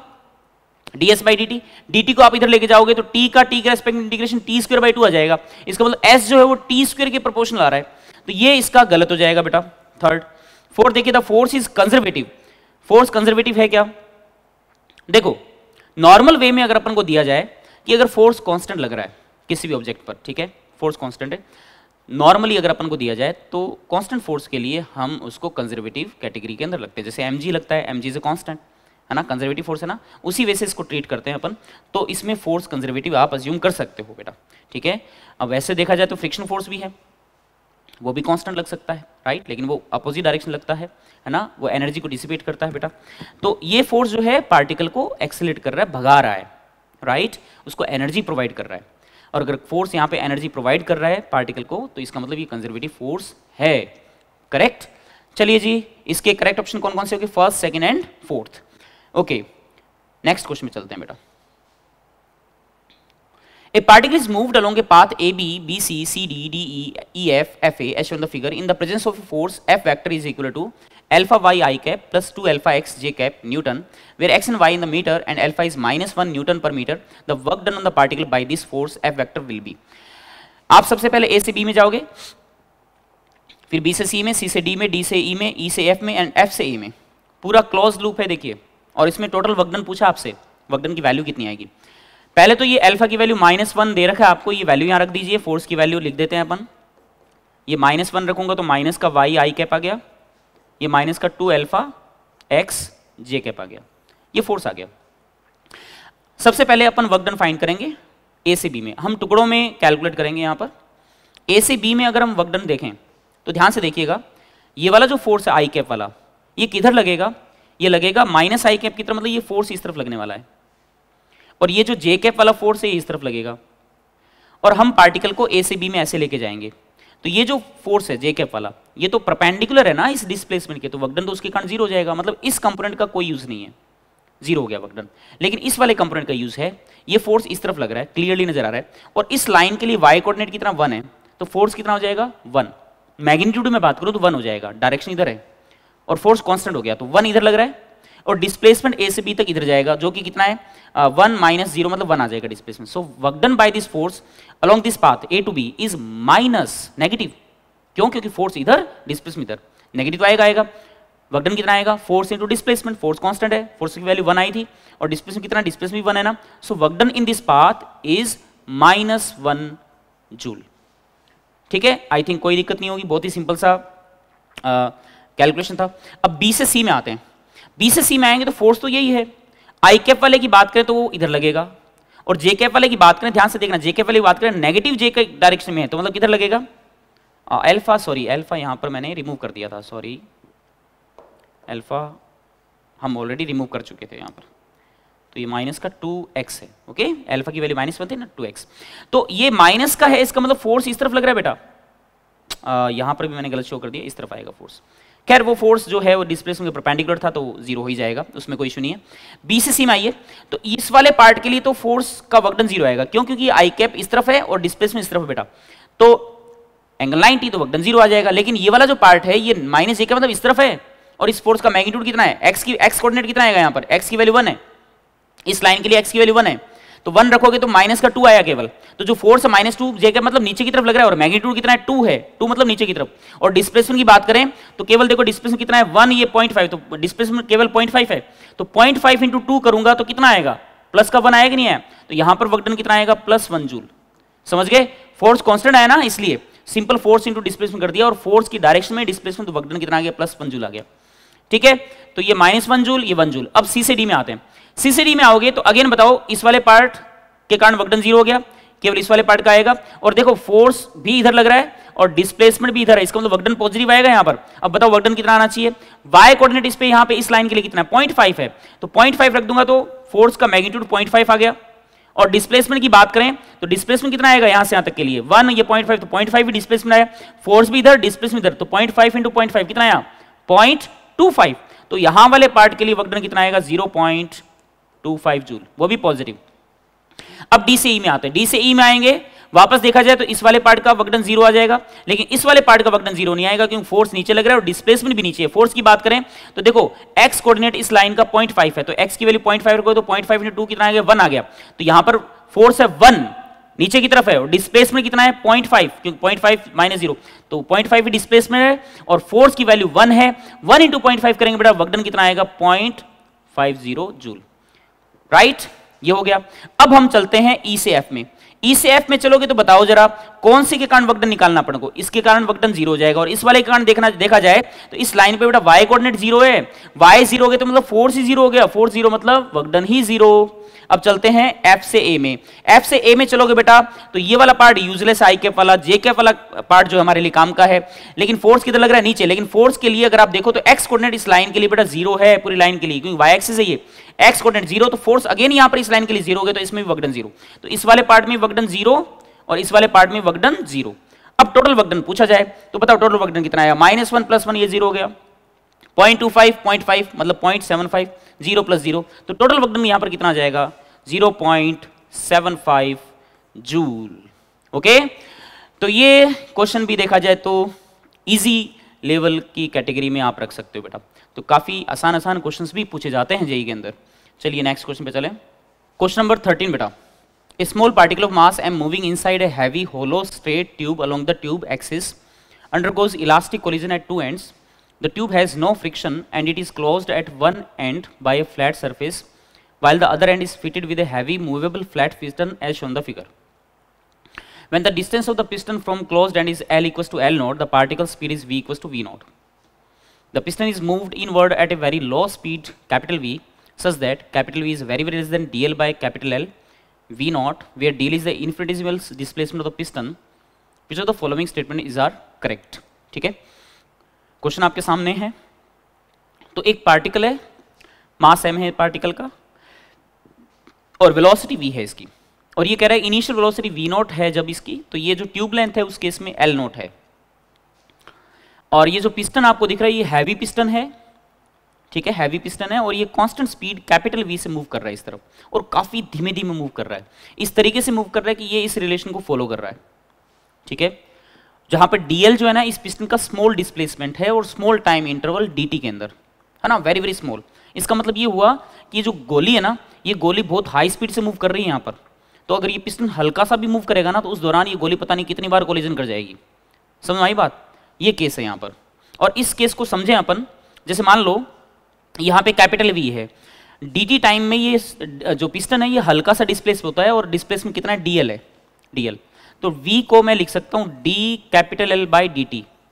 S1: ds बाई dt, dt को आप इधर लेके जाओगे तो t का t के रेस्पेक्ट में integration t square by two आ जाएगा, इसका मतलब s जो है वो t स्क्वायर के प्रोपोर्शनल आ रहा है, तो ये इसका गलत हो जाएगा बेटा। थर्ड, फोर्थ देखिए, the force is conservative, force conservative है क्या, देखो नॉर्मल वे में अगर अपन को दिया जाए कि अगर फोर्स कांस्टेंट लग रहा है किसी भी ऑब्जेक्ट पर, ठीक है, फोर्स कांस्टेंट है, नॉर्मली अगर अपन को दिया जाए तो कांस्टेंट फोर्स के लिए हम उसको कंजर्वेटिव कैटेगरी के अंदर लगते हैं, जैसे mg लगता है, mg इज अ कांस्टेंट, है ना, कंजर्वेटिव फोर्स है ना, उसी वजह से इसको ट्रीट करते हैं अपन, तो इसमें फोर्स कंजर्वेटिव आप अज्यूम कर सकते हो बेटा, ठीक है। अब वैसे देखा जाए तो फ्रिक्शन फोर्स भी है, वो भी कांस्टेंट लग सकता है, राइट, लेकिन वो अपोजिट डायरेक्शन लगता है है ना, वो एनर्जी को डिसिपेट करता है बेटा। तो ये फोर्स जो है पार्टिकल को एक्सेलरेट कर रहा है, भगा रहा है, राइट, उसको एनर्जी प्रोवाइड कर रहा है, और अगर फोर्स यहाँ पे एनर्जी प्रोवाइड कर रहा है पार्टिकल को तो इसका मतलब ये कंजर्वेटिव फोर्स है, करेक्ट। चलिए जी, इसके करेक्ट ऑप्शन कौन कौन से होंगे, first, second and fourth. Okay, next question में चलते हैं बेटा। A particle is moved along a path A B, B C, C D, D E, E F, F A as shown in the figure in the presence of a force F vector is equal to alpha y I cap plus two alpha x j cap Newton, where x and y in the meter and alpha is minus one Newton per meter. The work done on the particle by this force F vector will be. आप सबसे पहले A से B में जाओगे, फिर B से C में, C से D में, D से E में, E से F में एंड F से A में, पूरा क्लोज लूप है देखिए, और इसमें टोटल वर्क डन पूछा आपसे, वर्क डन की वैल्यू कितनी आएगी। पहले तो ये अल्फा की वैल्यू माइनस वन दे रखा है आपको, ये वैल्यू यहाँ रख दीजिए, फोर्स की वैल्यू लिख देते हैं अपन, ये माइनस वन रखूंगा तो माइनस का वाई आई कैप आ गया, ये माइनस का two alpha x j cap आ गया, ये फोर्स आ गया। सबसे पहले अपन वर्क डन फाइंड करेंगे ए से बी में, हम टुकड़ों में कैलकुलेट करेंगे। यहाँ पर ए से बी में अगर हम वर्क डन देखें तो ध्यान से देखिएगा, ये वाला जो फोर्स है आई कैप वाला, ये किधर लगेगा, ये लगेगा माइनस आई कैप की तरफ, मतलब ये फोर्स इस तरफ लगने वाला है, और ये जो जे कैप वाला फोर्स है ये इस तरफ लगेगा, और हम पार्टिकल को ए से बी में ऐसे लेके जाएंगे, तो ये जो फोर्स है जे कैप वाला, ये तो परपेंडिकुलर है ना इस डिस्प्लेसमेंट के, तो वर्क डन तो उसके कारण जीरो हो जाएगा, मतलब इस कंपोनेंट का कोई यूज नहीं है, जीरो हो गया वर्क डन। लेकिन इस वाले कंपोनेंट का यूज है, ये फोर्स इस तरफ लग रहा है, क्लियरली नजर आ रहा है, और इस लाइन के लिए वाई कोऑर्डिनेट कितना वन है, तो फोर्स कितना हो जाएगा वन, मैग्नीट्यूड में बात करूं तो वन हो जाएगा, डायरेक्शन इधर है, और फोर्स कांस्टेंट हो गया, तो वन इधर लग रहा है, और डिस्प्लेसमेंट ए से बी तक इधर जाएगा, जो कि कितना है वन माइनस जीरो, मतलब वन आ जाएगा displacement. So work done by this force along this path a to b is minus negative, क्यों, क्योंकि फोर्स इधर डिस्प्लेसमेंट इधर, नेगेटिव आएगा आएगा वर्क डन कितना आएगा, force into displacement, force constant है, फोर्स की वैल्यू वन आई थी, और डिस्प्लेसमेंट कितना, डिस्प्लेसमेंट वन है ना, so work done in this path is minus one joule. ठीक है, आई थिंक कोई दिक्कत नहीं होगी, बहुत ही सिंपल सा कैलकुलेशन था। अब बी से सी में आते हैं। बी से सी में आएंगे तो फोर्स तो यही है। आई कैप वाले की बात करें तो वो इधर लगेगा, और जे कैप वाले की बात करें, ध्यान से देखना, जे कैप वाले की बात करें नेगेटिव जे के डायरेक्शन में है तो मतलब किधर लगेगा, अल्फा, सॉरी अल्फा यहां पर मैंने रिमूव कर दिया था, सॉरी अल्फा हम ऑलरेडी रिमूव कर चुके थे यहां पर, तो ये माइनस का टू एक्स है। ओके, अल्फा की वैल्यू माइनस वन थी ना, टू एक्स, तो ये माइनस का है, इसका मतलब फोर्स इस तरफ लग रहा है बेटा। आ, यहां पर भी मैंने गलत शो कर दिया, इस तरफ आएगा फोर्स। खैर वो फोर्स जो है वो डिस्प्लेसमेंट के परपेंडिकुलर था तो जीरो हो ही जाएगा, उसमें कोई इशू नहीं है। बी से सी में आइए तो इस वाले पार्ट के लिए तो फोर्स का वर्क डन जीरो आएगा, क्यों, क्योंकि आई कैप इस तरफ है और डिस्प्लेसमेंट इस तरफ है बेटा, तो एंगल नाइंटी तो वर्क डन जीरो आ जाएगा। लेकिन ये वाला जो पार्ट है ये माइनस ए का मतलब इस तरफ है, और इस फोर्स का मैग्नीट्यूड कितना है, एक्स की एक्स कोऑर्डिनेट कितना आएगा यहाँ पर, एक्स की वैल्यू वन है, इस लाइन के लिए एक्स की वैल्यू वन है, तो वन रखोगे तो माइनस का टू आया केवल, तो जो फोर्स है माइनस टू जे का मतलब नीचे की तरफ लग रहा है, और मैग्नीट्यूड कितना है, टू है, टू मतलब नीचे की तरफ। और डिस्प्लेसमेंट की बात करें तो केवल देखो डिस्प्लेसमेंट कितना है, वन, ये पॉइंट फाइव, तो डिस्प्लेसमेंट केवल पॉइंट फाइव है, तो पॉइंट फाइव इंटू टू करूंगा तो कितना आएगा, प्लस का वन आएगा कि नहीं है, तो यहां पर वर्क डन कितना आएगा, प्लस वन जूल। समझ गए, फोर्स कांस्टेंट आया ना, इसलिए सिंपल फोर्स इंटू डिस्प्लेसमेंट कर दिया, और फोर्स की डायरेक्शन में डिस्प्लेसमेंट, तो वर्क डन कितना आ गया, प्लस वन जूल आ गया। ठीक है, तो ये माइनस वन जूल, ये वन जूल। अब सी से डी में आते हैं। सी से डी में आओगे तो अगेन बताओ, इस वाले पार्ट के कारण वर्क डन जीरो हो गया, केवल इस वाले पार्ट का आएगा, और देखो फोर्स भी इधर लग रहा है और डिस्प्लेसमेंट भी इधर है, इसका मतलब वर्क डन पॉजिटिव आएगा यहाँ पर। अब बताओ वर्क डन कितना आना चाहिए, वाई कोऑर्डिनेट इस पे यहाँ पे इस लाइन के लिए कितना है, पॉइंट फाइव है, तो पॉइंट फाइव रख दूंगा तो फोर्स का मैग्नीट्यूड पॉइंट फाइव आ गया। और डिस्प्लेसमेंट की बात करें तो डिस्प्लेसमेंट कितना आएगा, यहां से यहां तक के लिए वन, ये पॉइंट फाइव, तो पॉइंट फाइव भी डिस्प्लेसमेंट आया, फोर्स भी इधर, डिस्प्लेसमेंट इधर, तो point five into point five कितना आया, पॉइंट टू फाइव, तो यहां वाले पार्ट के लिए वर्क डन कितना आएगा, zero point two five joule, वो भी पॉजिटिव। अब डी से ई में आते हैं। डी से ई में आएंगे, वापस देखा जाए तो इस वाले पार्ट का वर्क डन जीरो आ जाएगा, लेकिन इस वाले पार्ट का वर्क डन जीरो नहीं आएगा, क्योंकि फोर्स नीचे लग रहा है और डिस्प्लेसमेंट भी नीचे है। फोर्स की बात करें तो देखो एक्स कोऑर्डिनेट इस लाइन का पॉइंट फाइव है, तो एक्स की वैल्यू पॉइंट फाइव रखो तो पॉइंट फाइव इंटू टू कितना आ गया, वन आ गया, तो यहां पर फोर्स है वन, नीचे की तरफ है, और डिस्प्लेसमेंट कितना है, पॉइंट फाइव, क्योंकि पॉइंट फाइव माइनस जीरो, तो पॉइंट फाइव डिस्प्लेसमेंट है और फोर्स की वैल्यू वन है, वन इंटू पॉइंट फाइव करेंगे बेटा, वर्क डन कितना आएगा, point five zero joule. Right, ये हो गया। अब हम चलते हैं ई से एफ में। ई से एफ में चलोगे तो बताओ जरा कौन सी के कारण वर्क डन निकालना अपने को, इसके कारण वर्क डन जीरो हो जाएगा, और इस वाले के कारण देखना देखा जाए तो इस लाइन पे बेटा वाई कोऑर्डिनेट जीरो है, वाई जीरो हो गया तो मतलब फोर्स ही जीरो हो गया, फोर्स जीरो मतलब वर्क डन ही जीरो। अब चलते हैं एफ से ए में। एफ से ए में चलोगे बेटा तो ये वाला पार्ट यूजलेस, आई कैप वाला, जे कैप वाला पार्ट जो हमारे लिए काम का है, लेकिन फोर्स किधर लग रहा है, नीचे, लेकिन फोर्स के लिए अगर आप देखो तो एक्स कोऑर्डिनेट इस लाइन के लिए बेटा जीरो है, पूरी लाइन के लिए, क्योंकि वाई एक्सिस है ये, एक्स कोऑर्डिनेट जीरो, तो फोर्स अगेन यहां पर इस लाइन के लिए जीरो हो गया, तो इसमें भी वर्क डन जीरो, तो इस वाले पार्ट में वर्क डन जीरो और इस वाले पार्ट में वर्क डन जीरो। अब टोटल वर्क डन पूछा जाए तो बताओ टोटल वर्क डन कितना आया, माइनस वन प्लस वन, ये जीरो हो गया, point two five, point five मतलब point seven five, zero plus zero, तो टोटल वर्क डन यहां पर कितना आ जाएगा, zero point seven five joule. Okay, तो ये क्वेश्चन भी देखा जाए तो इजी लेवल की कैटेगरी में आप रख सकते हो बेटा, तो काफी आसान आसान क्वेश्चंस भी पूछे जाते हैं जेई के अंदर। चलिए नेक्स्ट क्वेश्चन पे चलें। क्वेश्चन नंबर थर्टीन बेटा, A small particle of mass m moving inside a heavy hollow straight tube along the tube axis undergoes elastic collision at two ends. The tube has no friction and it is closed at one end by a flat surface, while the other end is fitted with a heavy movable flat piston as shown in the figure. When the distance of the piston from closed end is L equals to L naught, the particle speed is V equals to V naught. The piston is moved inward at a very low speed capital V, such that capital V is very very less than dl by capital L V naught, where dl is the infinitesimal displacement of the piston. Which of the following statement is are correct? ठीक है, question आपके सामने है। तो एक particle है, मास m है particle का, और वेलोसिटी v है इसकी, और ये कह रहा है इनिशियल वेलोसिटी v नॉट है जब इसकी, तो ये जो ट्यूब लेंथ है उस केस में l नॉट है, और ये जो पिस्टन आपको दिख रहा है ये हैवी पिस्टन है, ठीक है, हैवी पिस्टन है, और ये कांस्टेंट स्पीड कैपिटल V से मूव कर रहा है इस तरफ, और काफी धीमे धीमे मूव कर रहा है, इस तरीके से मूव कर रहा है कि ये इस रिलेशन को फॉलो कर रहा है। ठीक है, जहां पर dl जो है ना इस पिस्टन का स्मॉल डिस्प्लेसमेंट है और स्मॉल टाइम इंटरवल dt के अंदर है ना, वेरी वेरी स्मॉल। इसका मतलब ये हुआ कि जो गोली है ना, ये गोली बहुत हाई स्पीड से मूव कर रही है यहाँ पर, तो अगर ये पिस्टन हल्का सा भी मूव करेगा ना तो उस दौरान ये गोली पता नहीं कितनी बार कोलिजन कर जाएगी। समझ में आई बात, ये केस है यहाँ पर। और इस केस को समझें अपन, जैसे मान लो यहाँ पे कैपिटल V है, dt टाइम में ये जो पिस्टन है ये हल्का सा डिस्प्लेस होता है, और डिस्प्लेसमेंट कितना है, dl है, dl, तो v को मैं लिख सकता हूँ d capital L by dt।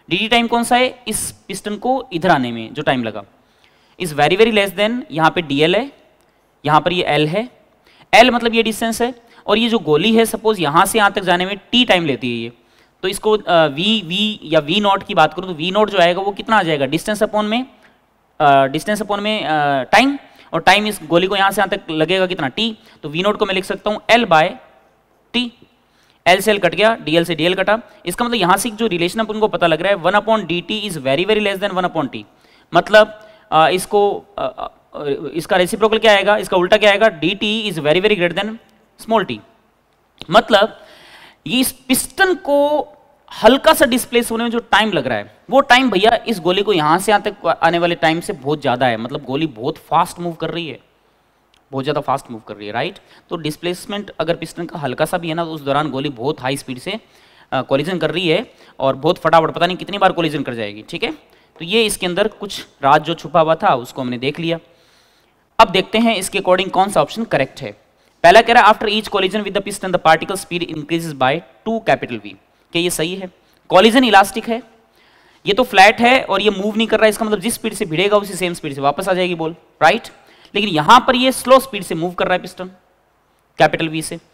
S1: D t time कौन सा है, इस पिस्टन को इधर आने में जो टाइम लगा, is very very less than, यहाँ पे डी एल है, यहाँ पर ये एल है, एल मतलब ये डिस्टेंस है, और ये जो गोली है सपोज यहाँ से यहाँ तक जाने में टी टाइम लेती है ये, तो इसको वी वी या वी नॉट की बात करूँ तो वी नॉट जो आएगा वो कितना आ जाएगा, डिस्टेंस अपॉन में डिस्टेंस अपॉन में टाइम, और टाइम इस गोली को यहाँ से यहाँ तक लगेगा कितना टी, तो वी नॉट को मैं लिख सकता हूँ एल बाय टी, एल से एल कट गया, डी एल से डी एल कटा, इसका मतलब यहाँ से जो रिलेशन अपन को पता लग रहा है one upon d T is very very less than one upon t, मतलब आ, इसको आ, आ, इसका रेसिप्रोकल क्या आएगा, इसका उल्टा क्या आएगा, D T is very very greater than small T, मतलब ये इस पिस्टन को हल्का सा डिस्प्लेस होने में जो टाइम लग रहा है वो टाइम भैया इस गोली को यहां से यहां तक आने वाले टाइम से बहुत ज्यादा है, मतलब गोली बहुत फास्ट मूव कर रही है, बहुत ज्यादा फास्ट मूव कर रही है, राइट। तो डिस्प्लेसमेंट अगर पिस्टन का हल्का सा भी है ना तो उस दौरान गोली बहुत हाई स्पीड से कोलिजन कर रही है और बहुत फटाफट पता नहीं कितनी बार कोलिजन कर जाएगी, ठीक है। तो ये इसके अंदर कुछ राज जो छुपा हुआ था उसको हमने देख लिया। अब देखते हैं इसके अकॉर्डिंग कौन सा ऑप्शन करेक्ट है। पहला कह रहा है after each collision with the piston the particle speed increases by two capital V, क्या ये सही है। कोलिजन इलास्टिक है, ये तो फ्लैट है और ये मूव नहीं कर रहा है, इसका मतलब जिस स्पीड से भिड़ेगा उसी सेम स्पीड से वापस आ जाएगी बॉल, राइट। लेकिन यहां पर ये स्लो स्पीड से मूव कर रहा है पिस्टन कैपिटल वी से,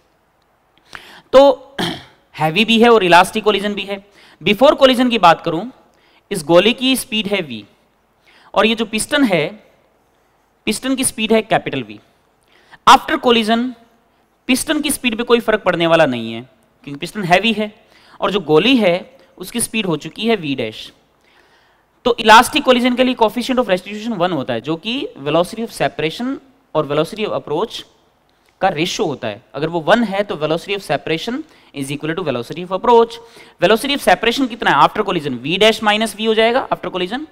S1: तो हैवी भी है और इलास्टिक कोलिजन भी है। बिफोर कोलिजन की बात करूं, इस गोली की स्पीड है v और ये जो पिस्टन है, पिस्टन की स्पीड है capital V। After collision piston की स्पीड पे कोई फर्क पड़ने वाला नहीं है क्योंकि पिस्टन हैवी है और जो गोली है उसकी स्पीड हो चुकी है v डैश। तो इलास्टिक कोलिजन के लिए कोफिशिएंट ऑफ रेस्टिट्यूशन वन होता है जो कि वेलोसिटी ऑफ सेपरेशन और वेलोसिटी ऑफ अप्रोच का रेशियो होता है। अगर वो वन है तो velocity of separation is equal to velocity of approach. Velocity of separation कितना है after collision, v dash minus v हो जाएगा आफ्टर कोलिजन,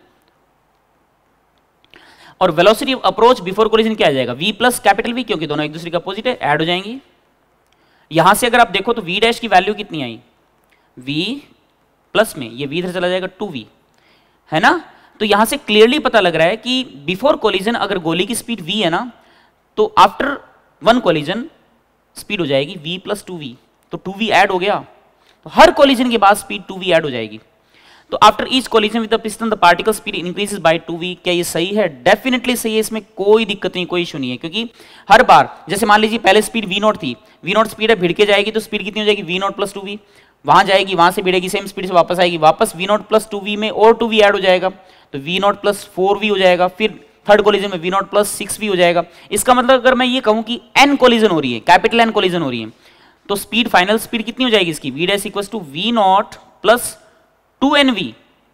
S1: और velocity of approach before collision क्या आ जाएगा, v प्लस कैपिटल V, क्योंकि दोनों एक दूसरे का अपोजिट है, ऐड हो जाएंगी। यहां से अगर आप देखो तो v डैश की वैल्यू कितनी आई, v प्लस में ये v इधर चला जाएगा टू वी, है ना। तो यहां से क्लियरली पता लग रहा है कि बिफोर कोलिजन अगर गोली की स्पीड v है ना तो आफ्टर वन कोलिजन स्पीड हो जाएगी v प्लस टू वी, तो टू वी ऐड हो गया, तो हर कोलिजन के बाद स्पीड टू वी ऐड हो जाएगी। तो after each collision with the piston the particle speed increases by two V, क्या ये सही है, डेफिनेटली सही है, इसमें कोई दिक्कत नहीं, कोई इशू नहीं है, क्योंकि हर बार जैसे मान लीजिए पहले स्पीड वी नॉट थी, वी नॉट स्पीड है भिड़ के जाएगी तो स्पीड कितनी हो जाएगी, V not plus two V, वहां जाएगी वहां से भिड़ेगी सेम स्पीड से वापस आएगी, वापस V not plus two V में और टू वी ऐड हो जाएगा तो V not plus four V हो जाएगा, फिर थर्ड कोलिजन में V not plus six V हो जाएगा। इसका मतलब अगर मैं ये कहूं कि एन कोलिजन हो रही है, कैपिटल एन कोलिजन हो रही है, तो स्पीड फाइनल स्पीड कितनी हो जाएगी इसकी, V dash equals to V not plus two N V,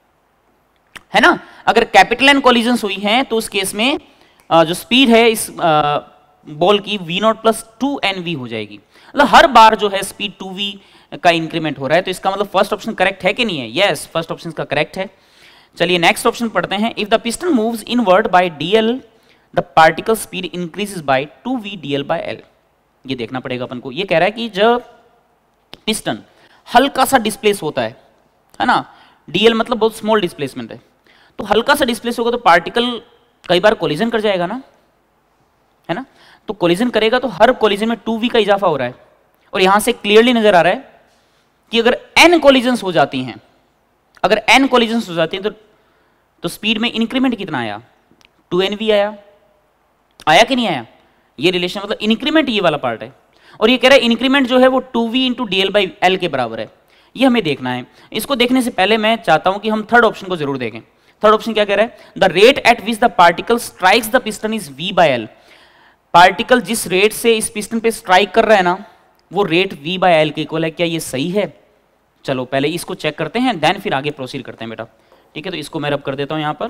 S1: है ना। अगर कैपिटल एन कोलिजन हुई हैं तो उस केस में जो स्पीड है इस बॉल की V not plus two N V हो जाएगी, मतलब हर बार जो है स्पीड टू वी का इंक्रीमेंट हो रहा है। तो इसका मतलब फर्स्ट ऑप्शन करेक्ट है कि नहीं है, यस फर्स्ट ऑप्शन का करेक्ट है। चलिए नेक्स्ट ऑप्शन पढ़ते हैं। If the piston moves inward by DL the particle speed increases by two V DL by L, ये देखना पड़ेगा अपन को। ये कह रहा है कि जब पिस्टन हल्का सा डिस्प्लेस होता है है ना, डीएल मतलब बहुत स्मॉल डिस्प्लेसमेंट है, तो हल्का सा डिस्प्लेस होगा तो पार्टिकल कई बार कोलिजन कर जाएगा ना, है ना। तो कोलिजन करेगा तो हर कोलिजन में टू वी का इजाफा हो रहा है, और यहां से क्लियरली नजर आ रहा है कि अगर एन कोलिजन्स हो जाती हैं, अगर एन कोलिजन्स हो जाती हैं तो तो स्पीड में इंक्रीमेंट कितना आया, टू एन वी आया, आया कि नहीं आया, ये रिलेशन मतलब इंक्रीमेंट ये वाला पार्ट है। और ये कह रहा है इंक्रीमेंट जो है वो two we into D L by L के बराबर है, ये हमें देखना है। इसको देखने से पहले मैं चाहता हूं कि हम थर्ड ऑप्शन को जरूर देखें। थर्ड ऑप्शन क्या कह रहा है, the rate at which the particle strikes the piston is V by L, particle जिस रेट से इस पिस्टन पे स्ट्राइक कर रहा है ना वो रेट v बाय एल के इक्वल है, क्या ये सही है। चलो पहले इसको चेक करते हैं, देन फिर आगे प्रोसीड करते हैं बेटा, ठीक है। तो इसको मैं रब कर देता हूं यहां पर,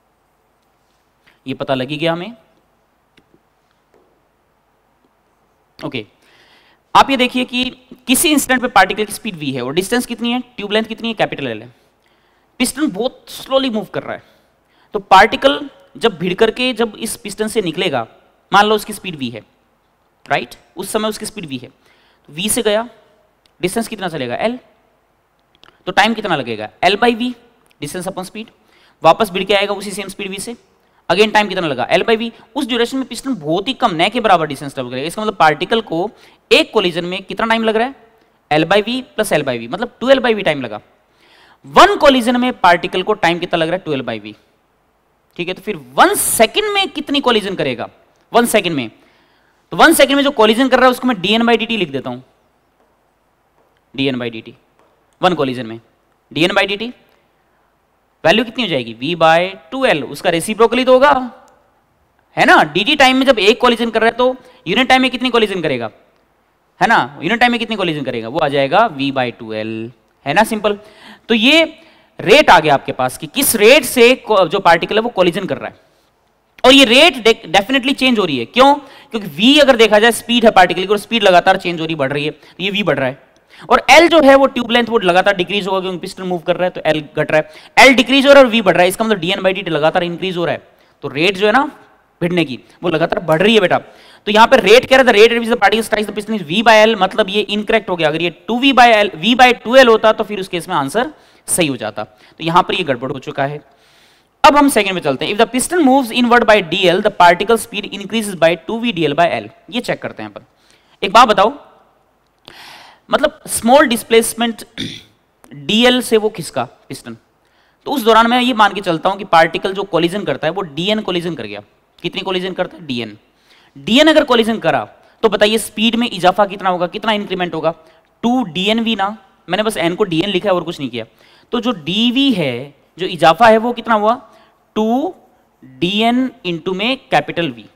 S1: ये पता लगी गया हमें, ओके। आप ये देखिए कि किसी इंस्टेंट पे पार्टिकल की स्पीड v है और डिस्टेंस कितनी है, ट्यूब लेंथ कितनी है, कैपिटल एल है, पिस्टन बहुत स्लोली मूव कर रहा है, तो पार्टिकल जब भिड़ करके जब इस पिस्टन से निकलेगा, मान लो उसकी स्पीड v है, राइट, उस समय उसकी स्पीड v है, तो v से गया, डिस्टेंस कितना चलेगा l, तो टाइम कितना लगेगा l by V, distance upon speed, वापस भिड़ के आएगा उसी सेम स्पीड v से, अगेन टाइम कितना लगा l बाई वी, उस ड्यूरेशन में पिस्टन बहुत ही कम न के बराबर डिस्टेंस ट्रैवल करेगा। इसका मतलब पार्टिकल को एक कोलिजन में कितना टाइम लग रहा है, l by V plus l by V, मतलब two L by V time लगा। वन कोलिजन में पार्टिकल को टाइम कितना लग रहा है, ट्वेल्व बाई वी। ठीक है, तो फिर वन सेकेंड में कितनी कोलिजन करेगा, वन सेकेंड में, तो वन सेकेंड में जो कोलिजन कर रहा है उसको मैं D N by D T लिख देता हूं, D N by D T, one collision में D N by D T value कितनी हो जाएगी, v बाय टू एल, उसका रेसिप्रोकली तो होगा, है ना। dt टाइम में जब एक कोलिजन कर रहा है तो यूनिट टाइम में कितनी कोलिजन करेगा, है ना, यूनिट टाइम में कितनी कोलिजन करेगा, वो आ जाएगा v बाय टू एल, है ना, सिंपल। तो ये रेट आ गया आपके पास कि किस रेट से जो पार्टिकल है वो कोलिजन कर रहा है, और ये रेट डेफिनेटली चेंज हो रही है, क्यों, क्योंकि v अगर देखा जाए स्पीड है पार्टिकल की और स्पीड लगातार चेंज हो रही, बढ़ रही है, तो ये v बढ़ रहा है, और L जो है वो ट्यूब लेंथ वो लगातार डिक्रीज होगा क्योंकि पिस्टन मूव कर रहा है, तो L घट रहा है, L डिक्रीज हो रहा है और V बढ़ रहा है, इसका मतलब dn बाई dt लगातार इंक्रीज हो रहा है, तो रेट जो है ना भिड़ने की वो लगातार बढ़ रही है बेटा। तो यहाँ पे रेट कह रहा था, rate at which the particle strikes the piston is v by L, मतलब ये इनकरेक्ट हो गया, अगर ये two V by L v by two L होता तो फिर उस केस में आंसर सही हो जाता, तो यहाँ पर ये गड़बड़ हो चुका है। अब हम सेकंड में चलते हैं, if the piston moves inward by dl the particle speed increases by two V dl by L, ये चेक करते हैं अपन। एक बात बताओ, मतलब स्मॉल डिस्प्लेसमेंट dl से वो खिसका पिस्टन, तो उस दौरान मैं ये मान के चलता हूं कि पार्टिकल जो कोलिजन करता है वो dn कोलिजन कर गया, कितनी कोलिजन करता है, dn, dn अगर कोलिजन करा तो बताइए स्पीड में इजाफा कितना होगा, कितना इंक्रीमेंट होगा, टू डी एन वी ना, मैंने बस n को dn लिखा है और कुछ नहीं किया, तो जो dv है जो इजाफा है वो कितना हुआ, टू dn इंटू में कैपिटल V,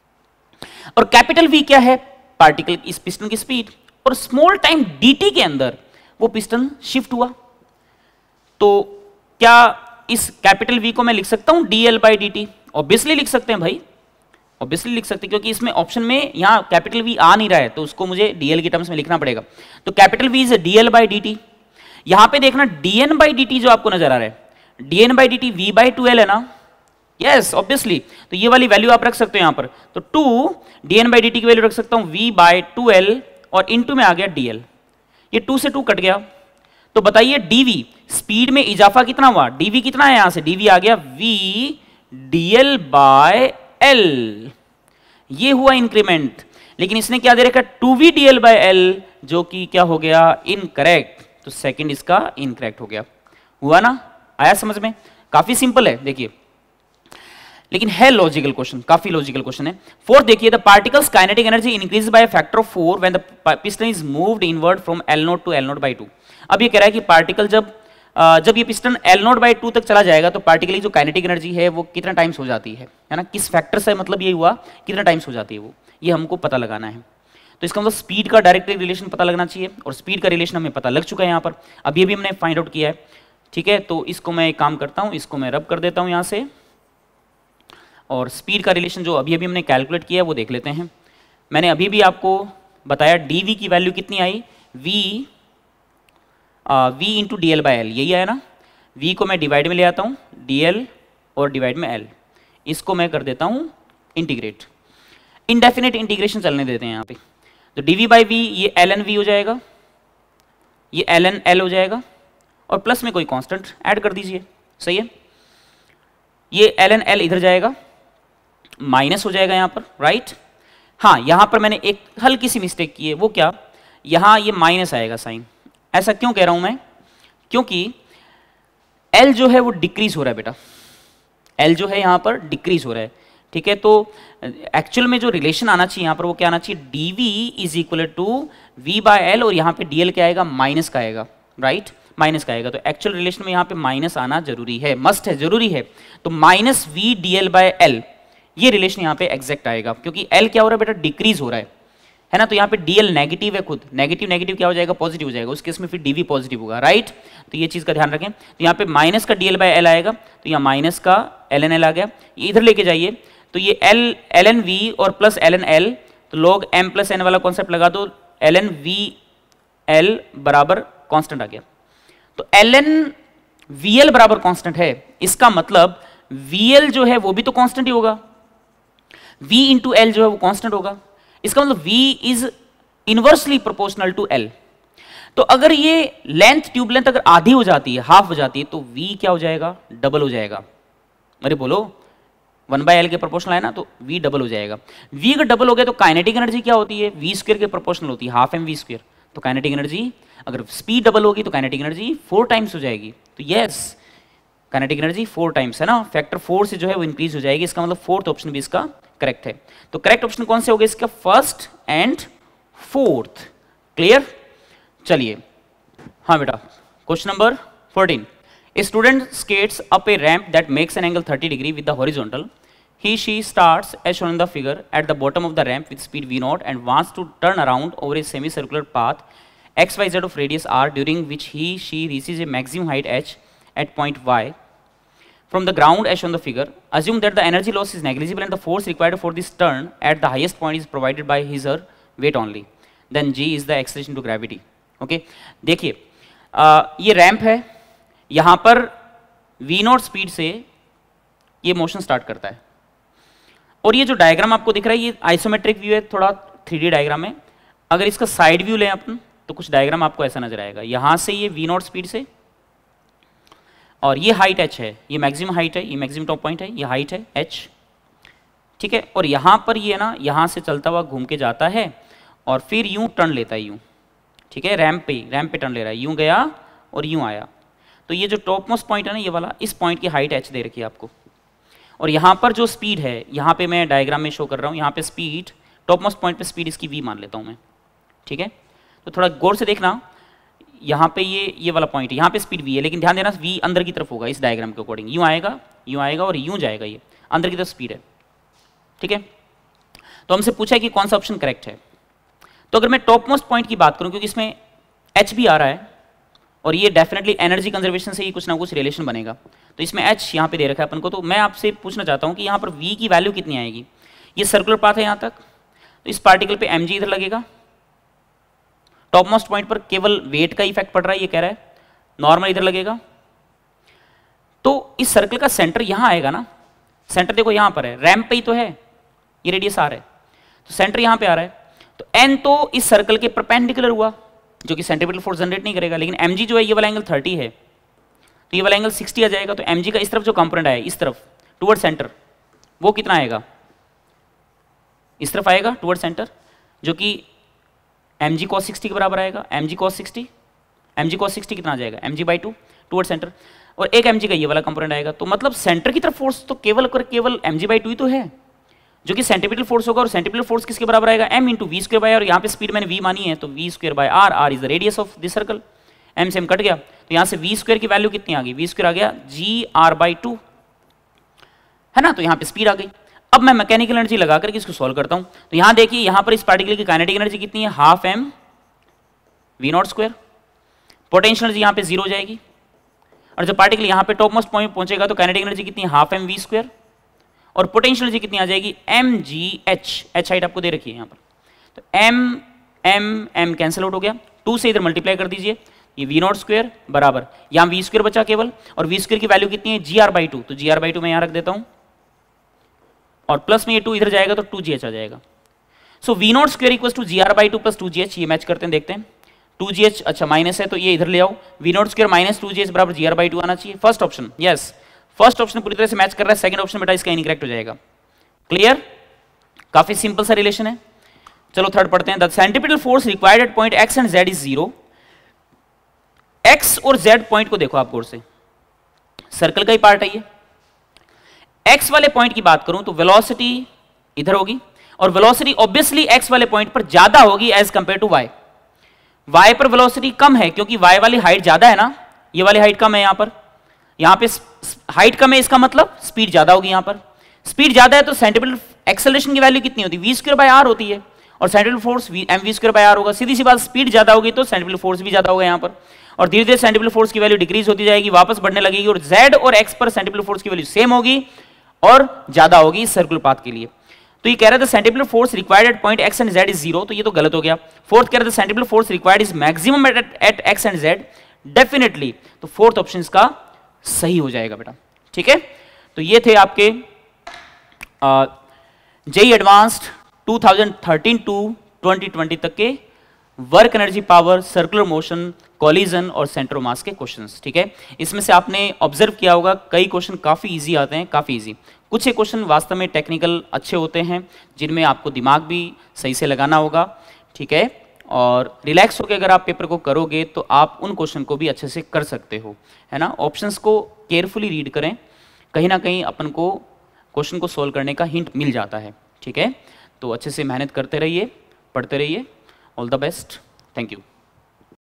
S1: और कैपिटल V क्या है, पार्टिकल इस पिस्टन की स्पीड, और स्मॉल टाइम dt के अंदर वो पिस्टन शिफ्ट हुआ, तो क्या इस कैपिटल V को मैं लिख सकता हूं dl बाई dt, ऑब्वियसली लिख सकते हैं भाई, ऑब्वियसली लिख सकते हैं, क्योंकि इसमें ऑप्शन में यहां कैपिटल V आ नहीं रहा है तो उसको मुझे dl के टर्म्स में लिखना पड़ेगा, तो capital V is dl by dt। यहां पे देखना dn बाई dt जो आपको नजर आ रहा है, dn by dt v by two L है ना, यस ऑब्वियसली, तो ये वाली वैल्यू आप रख सकते हो यहां पर, तो टू dn बाई dt की वैल्यू रख सकता हूं v बाई टू एल, और इनटू में आ गया dl, ये टू से टू कट गया, तो बताइए dv स्पीड में इजाफा कितना हुआ, dv कितना है, यहां से dv आ गया v dl बाय l, ये हुआ इंक्रीमेंट, लेकिन इसने क्या दे रखा two V dl by l, जो कि क्या हो गया, इनकरेक्ट, तो सेकंड इसका इनकरेक्ट हो गया, हुआ ना, आया समझ में, काफी सिंपल है देखिए, लेकिन है लॉजिकल क्वेश्चन, काफी लॉजिकल क्वेश्चन है। फोर्थ देखिए, the particle's kinetic energy increase by factor of four when the piston is moved inward from L not to L not by two. अब ये कह रहा है कि पार्टिकल जब जब ये piston L not by two तक चला जाएगा तो पार्टिकल की जो काइनेटिक एनर्जी है वो कितना टाइम्स हो जाती है, है ना, किस फैक्टर से मतलब ये हुआ कितना टाइम्स हो जाती है वो, ये हमको पता लगाना है। तो इसका मतलब स्पीड का डायरेक्ट रिलेशन पता लगना चाहिए, और स्पीड का रिलेशन हमें पता लग चुका है यहाँ पर, अब ये भी हमने फाइंड आउट किया है, ठीक है। तो इसको मैं एक काम करता हूँ, इसको मैं रब कर देता हूँ यहाँ से, और स्पीड का रिलेशन जो अभी अभी हमने कैलकुलेट किया है वो देख लेते हैं। मैंने अभी भी आपको बताया dv की वैल्यू कितनी आई, v v into D L by L, यही आया ना, v को मैं डिवाइड में ले आता हूँ, dl और डिवाइड में l, इसको मैं कर देता हूँ इंटीग्रेट, इनडेफिनेट इंटीग्रेशन चलने देते हैं यहाँ पे, तो dv बाई v ये ln v हो जाएगा, ये ln l हो जाएगा, और प्लस में कोई कांस्टेंट ऐड कर दीजिए, सही है, ये ln l इधर जाएगा, माइनस हो जाएगा यहाँ पर, राइट। हाँ, यहाँ पर मैंने एक हल्की सी मिस्टेक की है, वो क्या, यहाँ ये माइनस आएगा साइन, ऐसा क्यों कह रहा हूं मैं, क्योंकि L जो है वो डिक्रीज हो रहा है बेटा, L जो है यहाँ पर डिक्रीज हो रहा है, ठीक है। तो एक्चुअल में जो रिलेशन आना चाहिए यहाँ पर वो क्या आना चाहिए, dv is equal to v by L, और यहाँ पे dl क्या आएगा, माइनस का आएगा, राइट, माइनस का आएगा, तो एक्चुअल रिलेशन में यहाँ पे माइनस आना जरूरी है, मस्ट है, जरूरी है, तो minus V D L by L, ये रिलेशन यहाँ पे एग्जैक्ट आएगा, क्योंकि L क्या हो रहा है बेटा, डिक्रीज हो रहा है, है ना, तो यहाँ पे dl नेगेटिव है, खुद नेगेटिव नेगेटिव क्या हो जाएगा, पॉजिटिव हो जाएगा, उस केस में फिर dv पॉजिटिव होगा, राइट। तो ये चीज का ध्यान रखें, तो यहाँ पे माइनस का dl बाय एल आएगा, तो यहाँ माइनस का ln l आ गया, ये इधर लेके जाइए, तो ये l ln v और प्लस ln l, तो log m प्लस n वाला कॉन्सेप्ट लगा दो, ln v l बराबर कॉन्स्टेंट आ गया, तो ln vl बराबर कांस्टेंट है, इसका मतलब vl जो है वो भी तो कांस्टेंट ही होगा, v इंटू एल जो है वो कांस्टेंट होगा, इसका मतलब v is inversely proportional to l। तो अगर ये लेंथ, ट्यूब लेंथ अगर आधी हो जाती है, हाफ हो जाती है, तो v क्या हो जाएगा, डबल हो जाएगा, अरे बोलो, वन बाय एल के प्रोपोर्शनल है ना, तो v डबल हो जाएगा, v अगर डबल हो गया तो काइनेटिक एनर्जी क्या होती है, v स्क्वायर के प्रोपोर्शनल होती है, हाफ एम वी स्क्वायर, तो काइनेटिक एनर्जी अगर स्पीड डबल होगी तो काइनेटिक एनर्जी फोर टाइम्स हो जाएगी। तो yes, kinetic energy four times है ना, फैक्टर फोर से जो है वो इंक्रीज हो जाएगी। इसका मतलब फोर्थ ऑप्शन भी इसका करेक्ट है। तो करेक्ट ऑप्शन कौन से हो गए इसका? First and fourth. क्लियर? चलिए हाँ बेटा, question number fourteen. A student skates up a ramp that makes an angle thirty degree with the horizontal. He she starts as shown in the figure at the bottom of the ramp with speed v naught and wants to turn around over a semicircular path x y z of radius r, during which he she reaches a maximum height h at point y from the ground as shown in the figure. Assume that the energy loss is negligible and the force required for this turn at the highest point is provided by his or weight only. Then g is the acceleration to gravity. Okay, देखिए uh, ये ramp है, यहां पर v not speed से ये motion start करता है और ये जो डायग्राम आपको दिख रहा है ये आइसोमेट्रिक व्यू है, थोड़ा थ्री डी डायग्राम है। अगर इसका साइड व्यू लें अपन तो कुछ डायग्राम आपको ऐसा नजर आएगा। यहां से ये v नॉट स्पीड से और ये हाइट h है, ये मैक्सिमम हाइट है, ये मैक्सिमम टॉप पॉइंट है, ये हाइट है h, ठीक है। और यहां पर ये ना यहां से चलता हुआ घूम के जाता है और फिर यूं टर्न लेता है, यूं, ठीक है, रैम्प पे रैम्प पे टर्न ले रहा है, यूं गया और यूं आया। तो ये जो टॉप मोस्ट पॉइंट है ना ये वाला, इस पॉइंट की हाइट h दे रखी है आपको। और यहाँ पर जो स्पीड है, यहाँ पे मैं डायग्राम में शो कर रहा हूँ, यहाँ पे स्पीड टॉप मोस्ट पॉइंट पे स्पीड इसकी v मान लेता हूँ मैं, ठीक है। तो थोड़ा गौर से देखना, यहाँ पे ये ये वाला पॉइंट है, यहाँ पे स्पीड v है, लेकिन ध्यान देना v अंदर की तरफ होगा इस डायग्राम के अकॉर्डिंग, यूँ आएगा यूँ आएगा और यूँ जाएगा, ये अंदर की तरफ स्पीड है, ठीक है। तो हमसे पूछा है कि कौन सा ऑप्शन करेक्ट है। तो अगर मैं टॉप मोस्ट पॉइंट की बात करूँ, क्योंकि इसमें h भी आ रहा है और ये डेफिनेटली एनर्जी कंजर्वेशन से ही कुछ ना कुछ रिलेशन बनेगा, तो इसमें h यहाँ पे दे रखा है अपन को। तो मैं आपसे पूछना चाहता हूँ कि यहाँ पर v की वैल्यू कितनी आएगी। ये सर्कुलर पाथ है यहाँ तक, तो इस पार्टिकल पे mg इधर लगेगा, टॉप मोस्ट पॉइंट पर केवल वेट का इफेक्ट पड़ रहा है, ये कह रहा है, नॉर्मल इधर लगेगा। तो इस सर्कल का सेंटर यहाँ आएगा ना, सेंटर देखो यहाँ पर है, रैम्प पे ही तो है, ये रेडियस आर है, तो सेंटर यहाँ पे आ रहा है। तो n तो इस सर्कल के परपेंडिकुलर हुआ, जो कि सेंट्रीपिटल फोर्स जनरेट नहीं करेगा, लेकिन mg जो है ये वाला एंगल थर्टी है, तो ये वाला एंगल सिक्सटी आ जाएगा। तो mg का इस तरफ जो कंपोनेंट आया, इस तरफ टुवर्ड सेंटर, वो कितना आएगा? इस तरफ आएगा टुवर्ड सेंटर, जो कि mg cos सिक्सटी के बराबर आएगा। mg cos sixty, mg cos sixty कितना आ जाएगा? mg by two toward centre, और एक mg का ये वाला कंपोनेंट आएगा। तो मतलब सेंटर की तरफ फोर्स तो केवल और केवल mg बाई टू ही तो है, जो कि सेंटीपिटल फोर्स होगा। और सेंटीपिटल फोर्स किसके बराबर आएगा? m into we square by, और यहाँ पे स्पीड मैंने v मानी है, तो v square by r, r is the radius of this circle, m से m कट गया, तो यहाँ से v स्क्वायर की वैल्यू कितनी आ गई? v स्क्वायर आ गया जी आर बाई टू, है ना। तो यहाँ पे स्पीड आ गई। अब मैं मैकेनिकल एनर्जी लगा करके इसको सॉल्व करता हूँ। तो यहाँ देखिए, यहाँ पर इस पार्टिकल की काइनेटिक एनर्जी कितनी है? Half M V not square. Potential energy यहाँ पे जीरो हो जाएगी, और जब पार्टिकल यहाँ पे टॉप मोस्ट पॉइंट पहुंचेगा तो काइनेटिक एनर्जी कितनी है? हाफ एम वी स्क्वायर, और पोटेंशियल एनर्जी कितनी आ जाएगी? M G H, H height आपको दे रखी है यहाँ पर। तो M M M cancel out हो गया, टू से इधर मल्टीप्लाई कर दीजिए, ये वी नॉट स्क्वायर बराबर, यहाँ वी स्क्वायर बचा केवल, और वी स्क्वायर की वैल्यू कितनी है? जी आर बाई टू, तो जी आर बाई टू मैं यहाँ रख देता हूँ, और प्लस में ये टू इधर जाएगा तो टू जी एच आ जाएगा। So V not square equal to ji R by two plus two G H, ये मैच करते हैं, देखते हैं। टू जी एच अच्छा माइनस है, तो ये इधर ले आओ, V not square minus two G H बराबर जी आर बाई टू आना चाहिए। First option yes, first option पूरी तरह से मैच कर रहा है, सेकंड ऑप्शन बेटा इसका इनकरेक्ट हो जाएगा। क्लियर? काफी सिंपल सा रिलेशन है। चलो थर्ड पढ़ते हैं। The centripetal force required at point X and Z is zero. X और जेड पॉइंट को देखो आप गौर से, सर्कल का ही पार्ट है ये। एक्स वाले पॉइंट की बात करूं तो वेलोसिटी इधर होगी, और वेलोसिटी ऑब्वियसली एक्स वाले पॉइंट पर ज्यादा होगी as compared to Y. Y पर वेलोसिटी कम है, क्योंकि वाई वाली हाइट ज्यादा है ना, ये वाली हाइट कम है यहाँ पर, यहाँ पे हाइट कम है, इसका मतलब स्पीड ज्यादा होगी। यहाँ पर स्पीड ज्यादा है तो सेंट्रीपिटल एक्सेलरेशन की वैल्यू कितनी होती है? वी स्क्वायर बाय आर होती है, और centripetal force M we square by R होगा। सीधी सी बात, स्पीड ज्यादा होगी तो सेंट्रीपिटल फोर्स भी ज्यादा होगा यहाँ पर, और धीरे धीरे सेंट्रीपिटल फोर्स की वैल्यू डिक्रीज होती जाएगी, वापस बढ़ने लगेगी, और जेड और एक्स पर सेंट्रीपिटल फोर्स की वैल्यू सेम होगी और ज्यादा होगी सर्कुलर पाथ के लिए। तो ये कह रहा था centripetal force required at point X and Z is zero, तो ये तो गलत हो गया। फोर्थ कह रहा था centripetal force required is maximum at at X and Z, definitely, तो फोर्थ ऑप्शन इसका सही हो जाएगा बेटा, ठीक है। तो ये थे आपके JEE advanced two thousand thirteen to twenty twenty तक के work energy power, circular motion, collision और सेंटर ऑफ मास के क्वेश्चंस, ठीक है। इसमें से आपने ऑब्जर्व किया होगा कई क्वेश्चन काफी इजी आते हैं, काफी इजी। कुछ एक क्वेश्चन वास्तव में टेक्निकल अच्छे होते हैं, जिनमें आपको दिमाग भी सही से लगाना होगा, ठीक है। और रिलैक्स होकर अगर आप पेपर को करोगे तो आप उन क्वेश्चन को भी अच्छे से कर सकते हो, है ना। ऑप्शंस को केयरफुली रीड करें, कहीं ना कहीं अपन को क्वेश्चन को सॉल्व करने का हिंट मिल जाता है, ठीक है। तो अच्छे से मेहनत करते रहिए, पढ़ते रहिए। All the best, thank you.